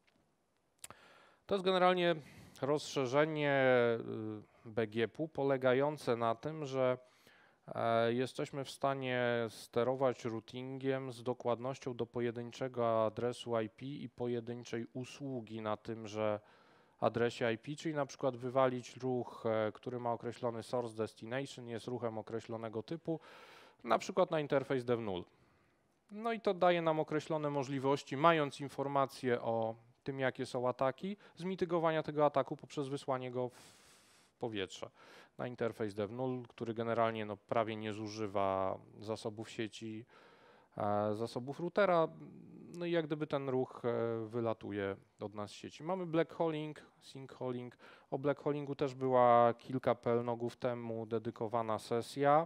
to jest generalnie rozszerzenie B G P u polegające na tym, że jesteśmy w stanie sterować routingiem z dokładnością do pojedynczego adresu I P i pojedynczej usługi na tymże adresie I P, czyli na przykład wywalić ruch, który ma określony source destination, jest ruchem określonego typu, na przykład na interfejs dev null. No i to daje nam określone możliwości, mając informacje o tym, jakie są ataki, zmitygowania tego ataku poprzez wysłanie go w powietrze na interfejs dev null, który generalnie no, prawie nie zużywa zasobów sieci, e, zasobów routera, no i jak gdyby ten ruch e, wylatuje od nas z sieci. Mamy blackholing, sinkholing. O blackholingu też była kilka pelnogów temu dedykowana sesja.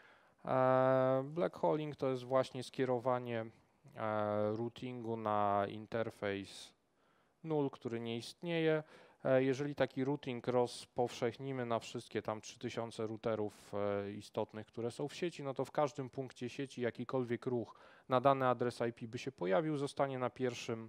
E, blackholing to jest właśnie skierowanie e, routingu na interfejs null, który nie istnieje. Jeżeli taki routing rozpowszechnimy na wszystkie tam trzy tysiące routerów istotnych, które są w sieci, no to w każdym punkcie sieci jakikolwiek ruch na dany adres I P by się pojawił, zostanie na pierwszym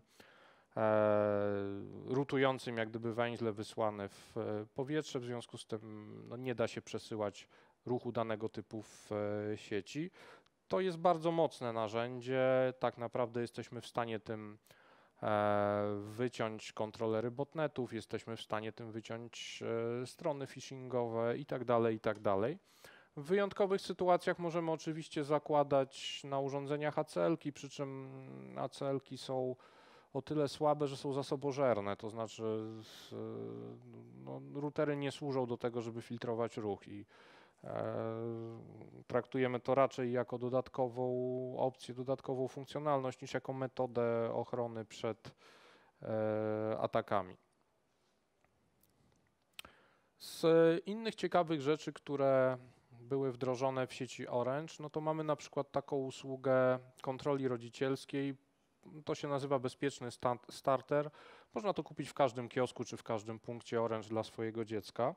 e, rutującym jak gdyby węźle wysłany w powietrze, w związku z tym no, nie da się przesyłać ruchu danego typu w e, sieci. To jest bardzo mocne narzędzie, tak naprawdę jesteśmy w stanie tym wyciąć kontrolery botnetów, jesteśmy w stanie tym wyciąć strony phishingowe i tak dalej, i tak dalej. W wyjątkowych sytuacjach możemy oczywiście zakładać na urządzeniach A C L-ki, przy czym A C L-ki są o tyle słabe, że są zasobożerne, to znaczy no, routery nie służą do tego, żeby filtrować ruch i traktujemy to raczej jako dodatkową opcję, dodatkową funkcjonalność niż jako metodę ochrony przed atakami. Z innych ciekawych rzeczy, które były wdrożone w sieci Orange, no to mamy na przykład taką usługę kontroli rodzicielskiej, to się nazywa bezpieczny starter. Można to kupić w każdym kiosku czy w każdym punkcie Orange dla swojego dziecka.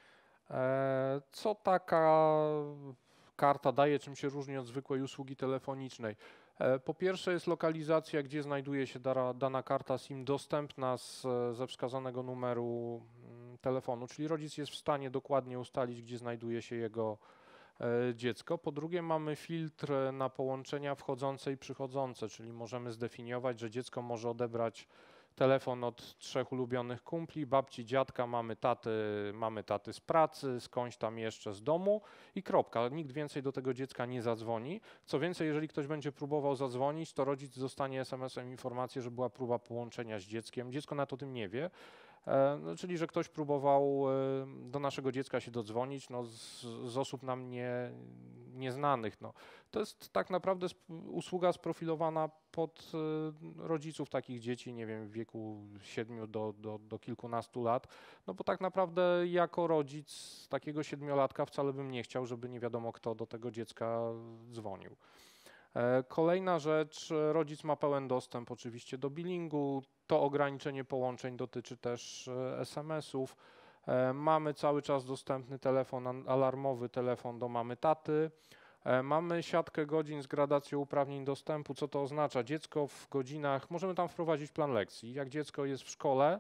Co taka karta daje, czym się różni od zwykłej usługi telefonicznej? Po pierwsze jest lokalizacja, gdzie znajduje się dana, dana karta SIM dostępna z, ze wskazanego numeru telefonu, czyli rodzic jest w stanie dokładnie ustalić, gdzie znajduje się jego dziecko. Po drugie mamy filtr na połączenia wchodzące i przychodzące, czyli możemy zdefiniować, że dziecko może odebrać telefon od trzech ulubionych kumpli, babci, dziadka, mamy taty, mamy taty z pracy, skądś tam jeszcze z domu i kropka. Nikt więcej do tego dziecka nie zadzwoni. Co więcej, jeżeli ktoś będzie próbował zadzwonić, to rodzic dostanie es em esem informację, że była próba połączenia z dzieckiem. Dziecko nawet o tym nie wie. No, czyli, że ktoś próbował do naszego dziecka się dodzwonić no, z, z osób nam nie, nieznanych. No. To jest tak naprawdę usługa sprofilowana pod rodziców takich dzieci, nie wiem, w wieku siedmiu do, do, do kilkunastu lat, no bo tak naprawdę jako rodzic takiego siedmiolatka wcale bym nie chciał, żeby nie wiadomo kto do tego dziecka dzwonił. Kolejna rzecz, rodzic ma pełen dostęp oczywiście do billingu, to ograniczenie połączeń dotyczy też es em esów. Mamy cały czas dostępny telefon alarmowy, telefon do mamy taty. Mamy siatkę godzin z gradacją uprawnień dostępu. Co to oznacza? Dziecko w godzinach, możemy tam wprowadzić plan lekcji. Jak dziecko jest w szkole,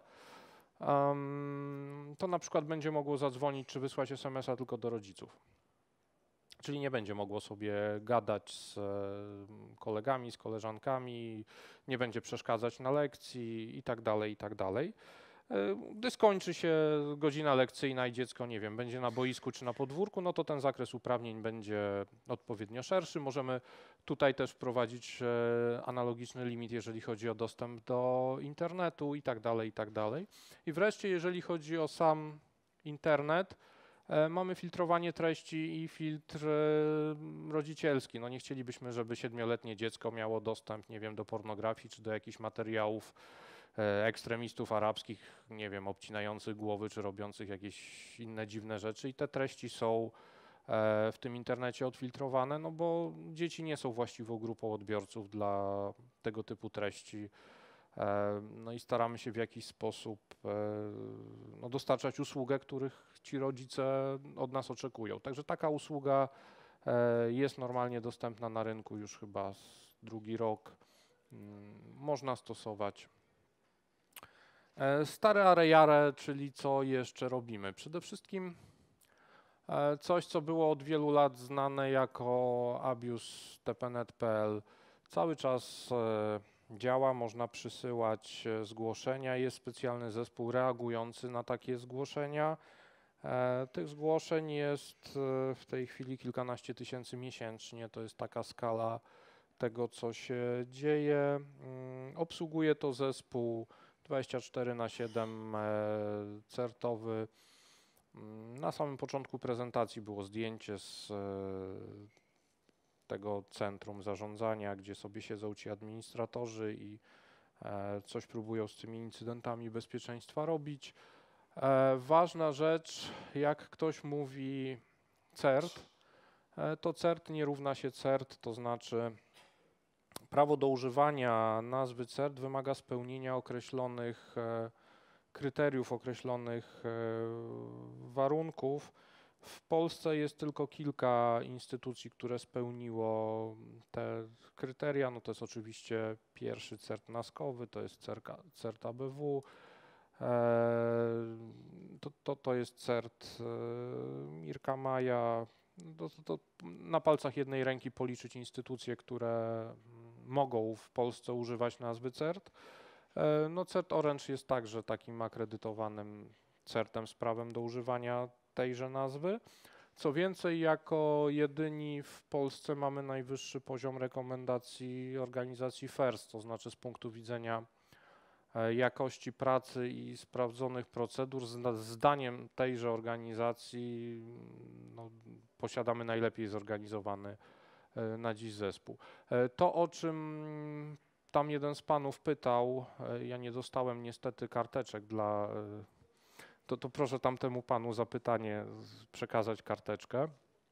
to na przykład będzie mogło zadzwonić czy wysłać es em esa tylko do rodziców. Czyli nie będzie mogło sobie gadać z kolegami, z koleżankami, nie będzie przeszkadzać na lekcji i tak dalej, i tak dalej. Gdy skończy się godzina lekcyjna i dziecko, nie wiem, będzie na boisku czy na podwórku, no to ten zakres uprawnień będzie odpowiednio szerszy. Możemy tutaj też wprowadzić analogiczny limit, jeżeli chodzi o dostęp do internetu i tak dalej, i tak dalej. I wreszcie, jeżeli chodzi o sam internet, mamy filtrowanie treści i filtr rodzicielski. No nie chcielibyśmy, żeby siedmioletnie dziecko miało dostęp, nie wiem, do pornografii czy do jakichś materiałów ekstremistów arabskich, nie wiem, obcinających głowy czy robiących jakieś inne dziwne rzeczy i te treści są w tym internecie odfiltrowane, no bo dzieci nie są właściwą grupą odbiorców dla tego typu treści. No i staramy się w jakiś sposób no, dostarczać usługę, których ci rodzice od nas oczekują. Także taka usługa jest normalnie dostępna na rynku już chyba drugi rok. Można stosować. Stare ale jare, czyli co jeszcze robimy? Przede wszystkim coś, co było od wielu lat znane jako abuse t p net kropka p l. Cały czas działa, można przysyłać zgłoszenia, jest specjalny zespół reagujący na takie zgłoszenia. Tych zgłoszeń jest w tej chwili kilkanaście tysięcy miesięcznie, to jest taka skala tego, co się dzieje. Obsługuje to zespół dwadzieścia cztery na siedem certowy. Na samym początku prezentacji było zdjęcie z tego centrum zarządzania, gdzie sobie siedzą ci administratorzy i coś próbują z tymi incydentami bezpieczeństwa robić. Ważna rzecz, jak ktoś mówi cert, to cert nie równa się cert, to znaczy prawo do używania nazwy cert wymaga spełnienia określonych kryteriów, określonych warunków. W Polsce jest tylko kilka instytucji, które spełniło te kryteria. No to jest oczywiście pierwszy cert naskowy, to jest cert a b w, to, to, to jest cert Mirka Maja. To, to, to na palcach jednej ręki policzyć instytucje, które mogą w Polsce używać nazwy cert. No cert Orange jest także takim akredytowanym certem z prawem do używania tejże nazwy. Co więcej, jako jedyni w Polsce mamy najwyższy poziom rekomendacji organizacji FIRST, to znaczy z punktu widzenia jakości pracy i sprawdzonych procedur, zdaniem tejże organizacji no, posiadamy najlepiej zorganizowany na dziś zespół. To, o czym tam jeden z panów pytał, ja nie dostałem niestety karteczek dla, to, to proszę tamtemu panu za pytanie przekazać karteczkę.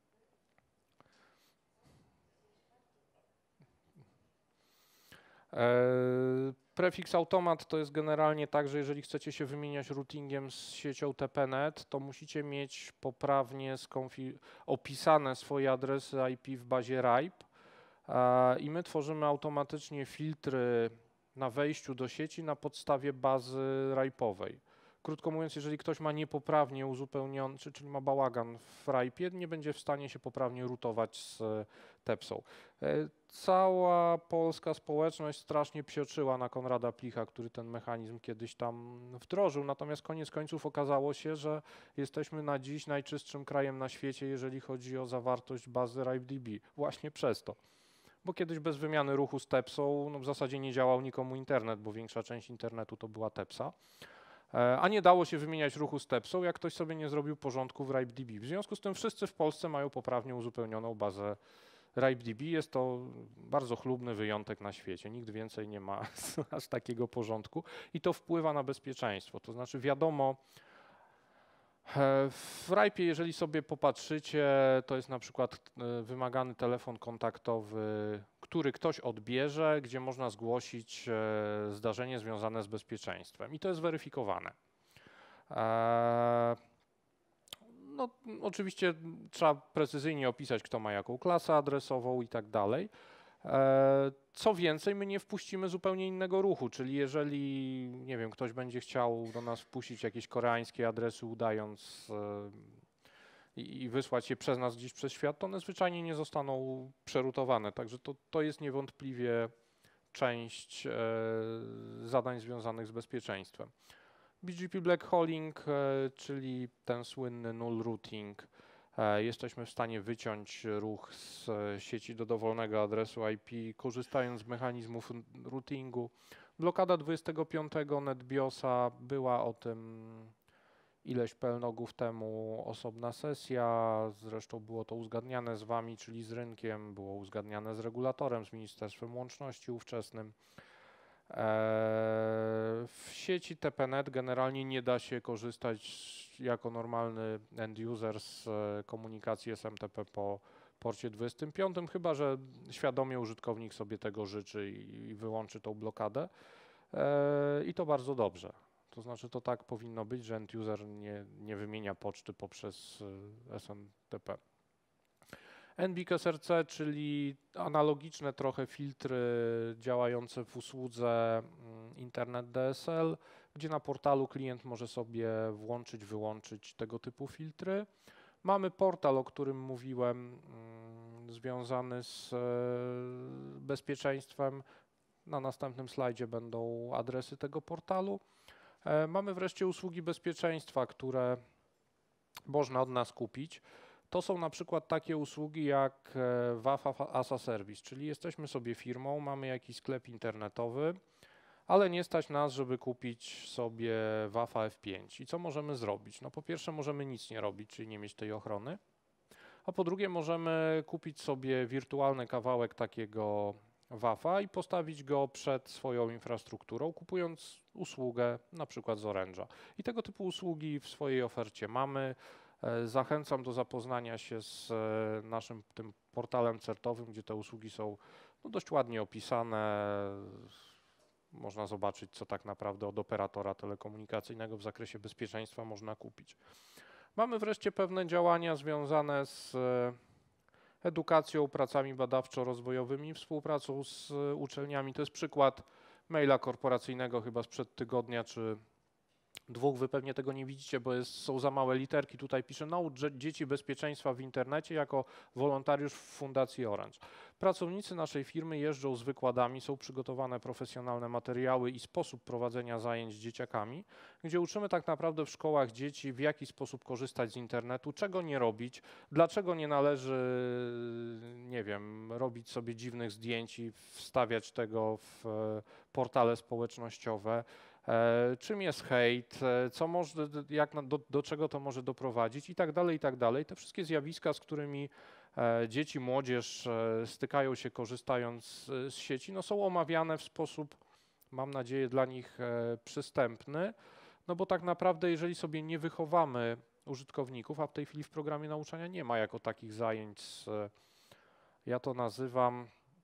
Prefiks automat to jest generalnie tak, że jeżeli chcecie się wymieniać routingiem z siecią T P net, to musicie mieć poprawnie opisane swoje adresy I P w bazie R I P i my tworzymy automatycznie filtry na wejściu do sieci na podstawie bazy R I P-owej. Krótko mówiąc, jeżeli ktoś ma niepoprawnie uzupełniony, czyli ma bałagan w R I P-ie, nie będzie w stanie się poprawnie routować z tepsą. Cała polska społeczność strasznie psioczyła na Konrada Plicha, który ten mechanizm kiedyś tam wdrożył, natomiast koniec końców okazało się, że jesteśmy na dziś najczystszym krajem na świecie, jeżeli chodzi o zawartość bazy RIPE-D B, właśnie przez to. Bo kiedyś bez wymiany ruchu z tepsą no w zasadzie nie działał nikomu internet, bo większa część internetu to była tepsa. a nie dało się wymieniać ruchu stepsą, jak ktoś sobie nie zrobił porządku w RipeDB. W związku z tym wszyscy w Polsce mają poprawnie uzupełnioną bazę RipeDB. Jest to bardzo chlubny wyjątek na świecie. Nikt więcej nie ma aż takiego porządku i to wpływa na bezpieczeństwo. To znaczy wiadomo, w Ripe'ie, jeżeli sobie popatrzycie, to jest na przykład wymagany telefon kontaktowy, który ktoś odbierze, gdzie można zgłosić zdarzenie związane z bezpieczeństwem i to jest weryfikowane. No, oczywiście trzeba precyzyjnie opisać, kto ma jaką klasę adresową i tak dalej. Co więcej, my nie wpuścimy zupełnie innego ruchu, czyli jeżeli, nie wiem, ktoś będzie chciał do nas wpuścić jakieś koreańskie adresy, udając i wysłać je przez nas gdzieś przez świat, to one zwyczajnie nie zostaną przerutowane. Także to, to jest niewątpliwie część zadań związanych z bezpieczeństwem. B G P Black Holing, czyli ten słynny null routing. Jesteśmy w stanie wyciąć ruch z sieci do dowolnego adresu I P, korzystając z mechanizmów routingu. Blokada dwudziestego piątego NetBIOSa, była o tym ileś pelnogów temu osobna sesja, zresztą było to uzgadniane z Wami, czyli z rynkiem, było uzgadniane z regulatorem, z Ministerstwem Łączności ówczesnym. W sieci T P net generalnie nie da się korzystać jako normalny end user z komunikacji S M T P po porcie dwudziestym piątym, chyba że świadomie użytkownik sobie tego życzy i wyłączy tą blokadę. I to bardzo dobrze. To znaczy to tak powinno być, że end user nie, nie wymienia poczty poprzez S M T P. N B I C S R C, czyli analogiczne trochę filtry działające w usłudze Internet D S L, gdzie na portalu klient może sobie włączyć, wyłączyć tego typu filtry. Mamy portal, o którym mówiłem, związany z bezpieczeństwem. Na następnym slajdzie będą adresy tego portalu. Mamy wreszcie usługi bezpieczeństwa, które można od nas kupić. To są na przykład takie usługi jak W A F A as a Service, czyli jesteśmy sobie firmą, mamy jakiś sklep internetowy, ale nie stać nas, żeby kupić sobie W A F A F pięć. I co możemy zrobić? No po pierwsze możemy nic nie robić, czyli nie mieć tej ochrony, a po drugie możemy kupić sobie wirtualny kawałek takiego W A F A i postawić go przed swoją infrastrukturą, kupując usługę na przykład z Orange'a. I tego typu usługi w swojej ofercie mamy. Zachęcam do zapoznania się z naszym tym portalem certowym, gdzie te usługi są no, dość ładnie opisane. Można zobaczyć, co tak naprawdę od operatora telekomunikacyjnego w zakresie bezpieczeństwa można kupić. Mamy wreszcie pewne działania związane z edukacją, pracami badawczo-rozwojowymi, współpracą z uczelniami. To jest przykład maila korporacyjnego chyba sprzed tygodnia czy dwóch. Wy pewnie tego nie widzicie, bo jest, są za małe literki. Tutaj pisze: naucz dzieci bezpieczeństwa w internecie jako wolontariusz w Fundacji Orange. Pracownicy naszej firmy jeżdżą z wykładami, są przygotowane profesjonalne materiały i sposób prowadzenia zajęć z dzieciakami, gdzie uczymy tak naprawdę w szkołach dzieci, w jaki sposób korzystać z internetu, czego nie robić, dlaczego nie należy, nie wiem, robić sobie dziwnych zdjęć i wstawiać tego w portale społecznościowe. Czym jest hejt, co może, jak, do, do czego to może doprowadzić i tak dalej, i tak dalej. Te wszystkie zjawiska, z którymi dzieci, młodzież stykają się korzystając z sieci, no są omawiane w sposób, mam nadzieję, dla nich przystępny, no bo tak naprawdę jeżeli sobie nie wychowamy użytkowników, a w tej chwili w programie nauczania nie ma jako takich zajęć, z, ja to nazywam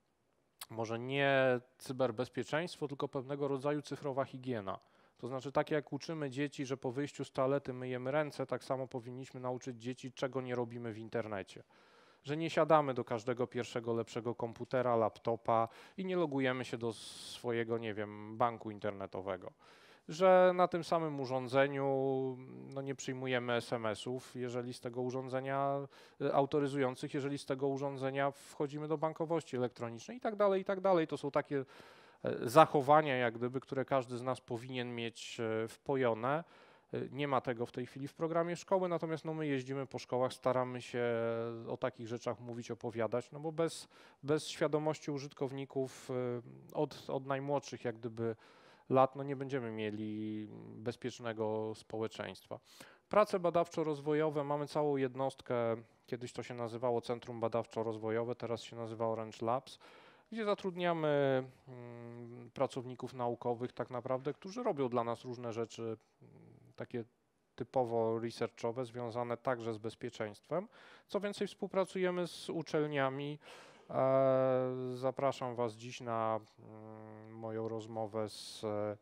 może nie cyberbezpieczeństwo, tylko pewnego rodzaju cyfrowa higiena. To znaczy tak jak uczymy dzieci, że po wyjściu z toalety myjemy ręce, tak samo powinniśmy nauczyć dzieci, czego nie robimy w internecie. Że nie siadamy do każdego pierwszego lepszego komputera, laptopa i nie logujemy się do swojego, nie wiem, banku internetowego. Że na tym samym urządzeniu no, nie przyjmujemy es em esów, jeżeli z tego urządzenia autoryzujących, jeżeli z tego urządzenia wchodzimy do bankowości elektronicznej i tak dalej, i tak dalej. To są takie zachowania, jak gdyby, które każdy z nas powinien mieć wpojone. Nie ma tego w tej chwili w programie szkoły, natomiast no, my jeździmy po szkołach, staramy się o takich rzeczach mówić, opowiadać, no bo bez, bez świadomości użytkowników od, od najmłodszych jak gdyby lat no nie będziemy mieli bezpiecznego społeczeństwa. Prace badawczo-rozwojowe, mamy całą jednostkę, kiedyś to się nazywało Centrum Badawczo-Rozwojowe, teraz się nazywa Orange Labs, gdzie zatrudniamy mm, pracowników naukowych tak naprawdę, którzy robią dla nas różne rzeczy takie typowo researchowe, związane także z bezpieczeństwem. Co więcej, współpracujemy z uczelniami. E, zapraszam Was dziś na mm, moją rozmowę z e,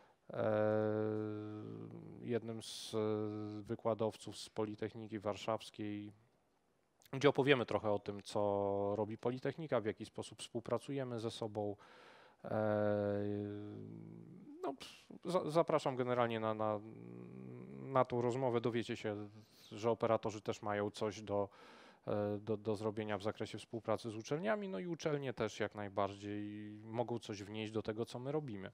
jednym z wykładowców z Politechniki Warszawskiej, gdzie opowiemy trochę o tym, co robi Politechnika, w jaki sposób współpracujemy ze sobą. No, zapraszam generalnie na, na, na tą rozmowę. Dowiecie się, że operatorzy też mają coś do, do, do zrobienia w zakresie współpracy z uczelniami, no i uczelnie też jak najbardziej mogą coś wnieść do tego, co my robimy.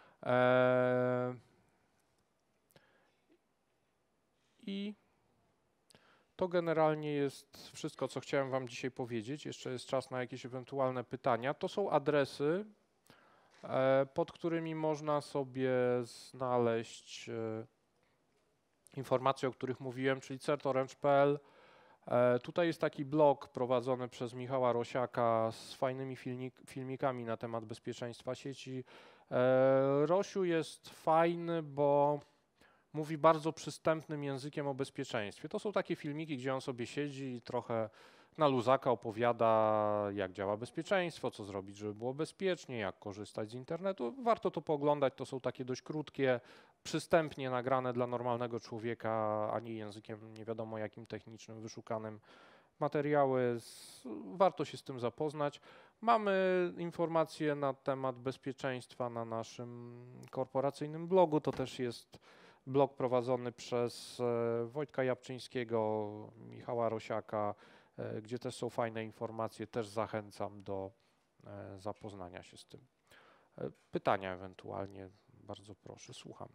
I to generalnie jest wszystko, co chciałem Wam dzisiaj powiedzieć. Jeszcze jest czas na jakieś ewentualne pytania. To są adresy, pod którymi można sobie znaleźć informacje, o których mówiłem, czyli certorange kropka p l. Tutaj jest taki blog prowadzony przez Michała Rosiaka z fajnymi filmikami na temat bezpieczeństwa sieci. Rosiu jest fajny, bo mówi bardzo przystępnym językiem o bezpieczeństwie. To są takie filmiki, gdzie on sobie siedzi i trochę na luzaka opowiada, jak działa bezpieczeństwo, co zrobić, żeby było bezpiecznie, jak korzystać z internetu. Warto to pooglądać, to są takie dość krótkie, przystępnie nagrane dla normalnego człowieka, a nie językiem nie wiadomo jakim technicznym, wyszukanym materiały. Warto się z tym zapoznać. Mamy informacje na temat bezpieczeństwa na naszym korporacyjnym blogu. To też jest blog prowadzony przez Wojtka Jabczyńskiego, Michała Rosiaka, gdzie też są fajne informacje. Też zachęcam do zapoznania się z tym. Pytania ewentualnie, bardzo proszę, słucham.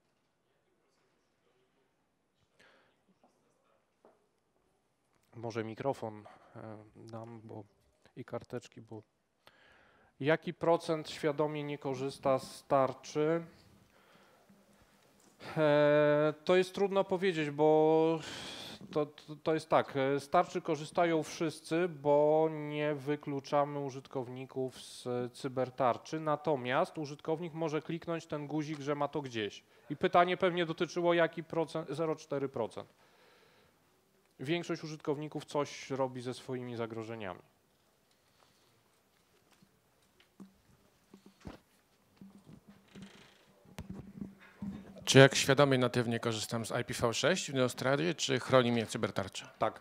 Może mikrofon dam bo, i karteczki, bo jaki procent świadomie nie korzysta z tarczy? E, to jest trudno powiedzieć, bo to, to, to jest tak, z tarczy korzystają wszyscy, bo nie wykluczamy użytkowników z cybertarczy, natomiast użytkownik może kliknąć ten guzik, że ma to gdzieś. I pytanie pewnie dotyczyło jaki procent? zero przecinek cztery procent. Większość użytkowników coś robi ze swoimi zagrożeniami. Czy jak świadomie natywnie korzystam z I P v sześć w Neostradzie, czy chroni mnie cybertarcza? Tak.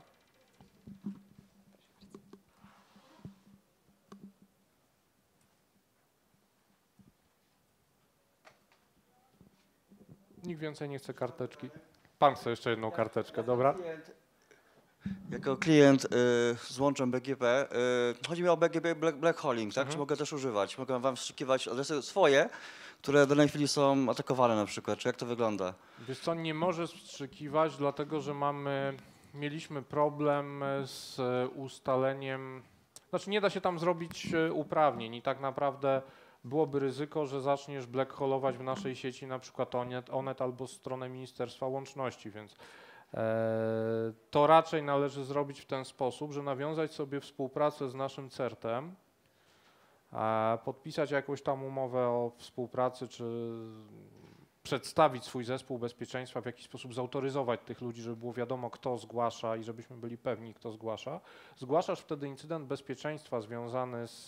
Nikt więcej nie chce karteczki. Pan chce jeszcze jedną karteczkę, dobra? Jako klient y, z łączem B G P, y, chodzi mi o B G P Black, Black Holing, tak? Mhm. Czy mogę też używać? Mogę Wam wstrzykiwać adresy swoje, które w danej chwili są atakowane na przykład, czy jak to wygląda? Wiesz co, nie możesz wstrzykiwać, dlatego że mamy, mieliśmy problem z ustaleniem, znaczy nie da się tam zrobić uprawnień i tak naprawdę byłoby ryzyko, że zaczniesz blackholować w naszej sieci na przykład Onet, Onet albo stronę Ministerstwa Łączności, więc e, to raczej należy zrobić w ten sposób, że nawiązać sobie współpracę z naszym certem, e, podpisać jakąś tam umowę o współpracy, czy przedstawić swój zespół bezpieczeństwa, w jakiś sposób zautoryzować tych ludzi, żeby było wiadomo, kto zgłasza i żebyśmy byli pewni, kto zgłasza. Zgłaszasz wtedy incydent bezpieczeństwa związany z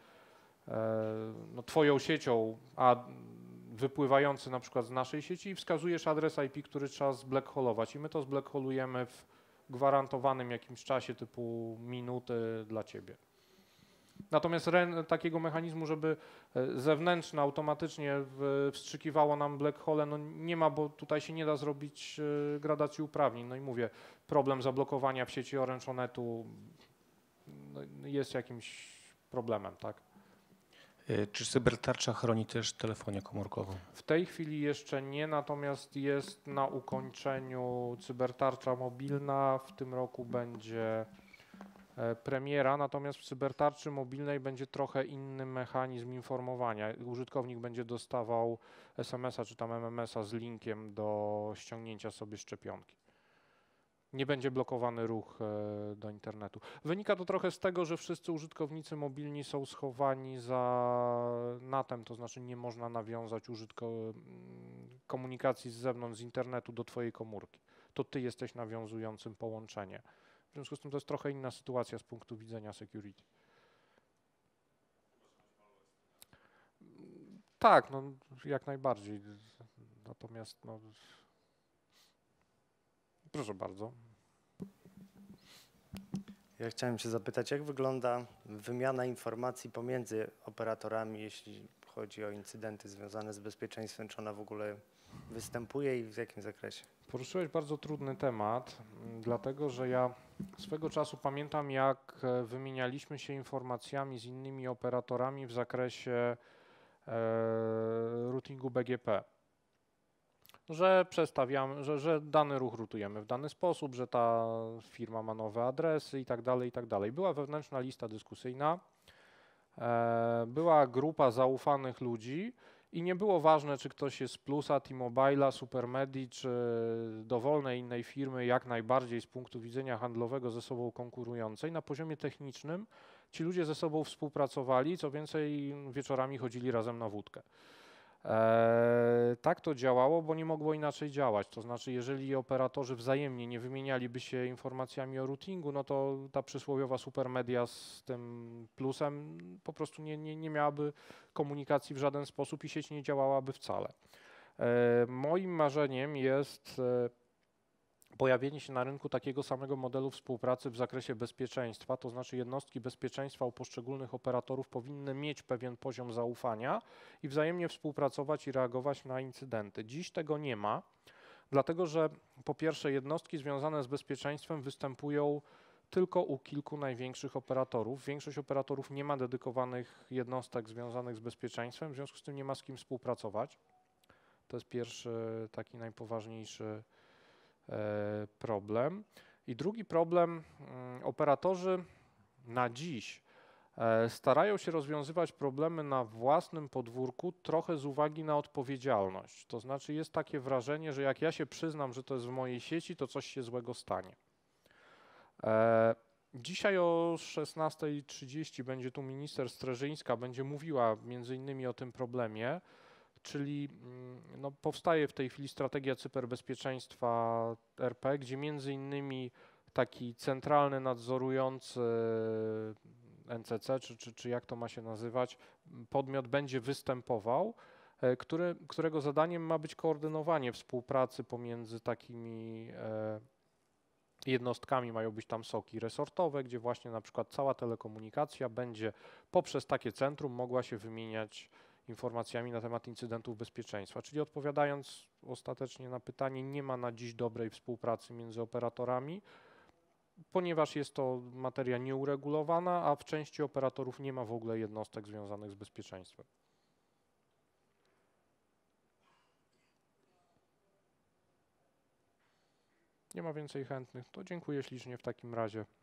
no, twoją siecią, a wypływający na przykład z naszej sieci i wskazujesz adres I P, który trzeba zblackholować i my to zblackholujemy w gwarantowanym jakimś czasie typu minuty dla ciebie. Natomiast takiego mechanizmu, żeby zewnętrzne automatycznie wstrzykiwało nam black hole, no nie ma, bo tutaj się nie da zrobić gradacji uprawnień. No i mówię, problem zablokowania w sieci Orange Onetu jest jakimś problemem, tak? Czy cybertarcza chroni też telefonię komórkową? W tej chwili jeszcze nie, natomiast jest na ukończeniu cybertarcza mobilna. W tym roku będzie e, premiera, natomiast w cybertarczy mobilnej będzie trochę inny mechanizm informowania. Użytkownik będzie dostawał es em es a czy tam em em es a z linkiem do ściągnięcia sobie szczepionki. Nie będzie blokowany ruch e, do internetu. Wynika to trochę z tego, że wszyscy użytkownicy mobilni są schowani za natem, to znaczy nie można nawiązać użytko- komunikacji z zewnątrz, z internetu do twojej komórki. To ty jesteś nawiązującym połączenie. W związku z tym to jest trochę inna sytuacja z punktu widzenia security. Tak, no jak najbardziej. Natomiast no, proszę bardzo. Ja chciałem się zapytać, jak wygląda wymiana informacji pomiędzy operatorami, jeśli chodzi o incydenty związane z bezpieczeństwem, czy ona w ogóle występuje i w jakim zakresie? Poruszyłeś bardzo trudny temat, m, dlatego że ja swego czasu pamiętam, jak e, wymienialiśmy się informacjami z innymi operatorami w zakresie e, routingu B G P. Że przestawiamy, że, że dany ruch rutujemy w dany sposób, że ta firma ma nowe adresy i tak dalej, i tak dalej. Była wewnętrzna lista dyskusyjna, e, była grupa zaufanych ludzi i nie było ważne, czy ktoś jest z Plusa, T-Mobile'a, Supermedi, czy dowolnej innej firmy, jak najbardziej z punktu widzenia handlowego ze sobą konkurującej. Na poziomie technicznym ci ludzie ze sobą współpracowali, co więcej wieczorami chodzili razem na wódkę. Eee, tak to działało, bo nie mogło inaczej działać. To znaczy, jeżeli operatorzy wzajemnie nie wymienialiby się informacjami o routingu, no to ta przysłowiowa supermedia z tym plusem po prostu nie, nie, nie miałaby komunikacji w żaden sposób i sieć nie działałaby wcale. Eee, moim marzeniem jest e, pojawienie się na rynku takiego samego modelu współpracy w zakresie bezpieczeństwa, to znaczy jednostki bezpieczeństwa u poszczególnych operatorów powinny mieć pewien poziom zaufania i wzajemnie współpracować i reagować na incydenty. Dziś tego nie ma, dlatego że po pierwsze jednostki związane z bezpieczeństwem występują tylko u kilku największych operatorów. Większość operatorów nie ma dedykowanych jednostek związanych z bezpieczeństwem, w związku z tym nie ma z kim współpracować. To jest pierwszy taki najpoważniejszy problem. I drugi problem, operatorzy na dziś starają się rozwiązywać problemy na własnym podwórku trochę z uwagi na odpowiedzialność. To znaczy jest takie wrażenie, że jak ja się przyznam, że to jest w mojej sieci, to coś się złego stanie. Dzisiaj o szesnastej trzydzieści będzie tu minister Streżyńska, będzie mówiła między innymi o tym problemie, czyli no, powstaje w tej chwili strategia cyberbezpieczeństwa R P, gdzie między innymi taki centralny nadzorujący N C C, czy, czy, czy jak to ma się nazywać, podmiot będzie występował, który, którego zadaniem ma być koordynowanie współpracy pomiędzy takimi e, jednostkami. Mają być tam soki resortowe, gdzie właśnie na przykład cała telekomunikacja będzie poprzez takie centrum mogła się wymieniać informacjami na temat incydentów bezpieczeństwa. Czyli odpowiadając ostatecznie na pytanie, nie ma na dziś dobrej współpracy między operatorami, ponieważ jest to materia nieuregulowana, a w części operatorów nie ma w ogóle jednostek związanych z bezpieczeństwem. Nie ma więcej chętnych, to dziękuję ślicznie w takim razie.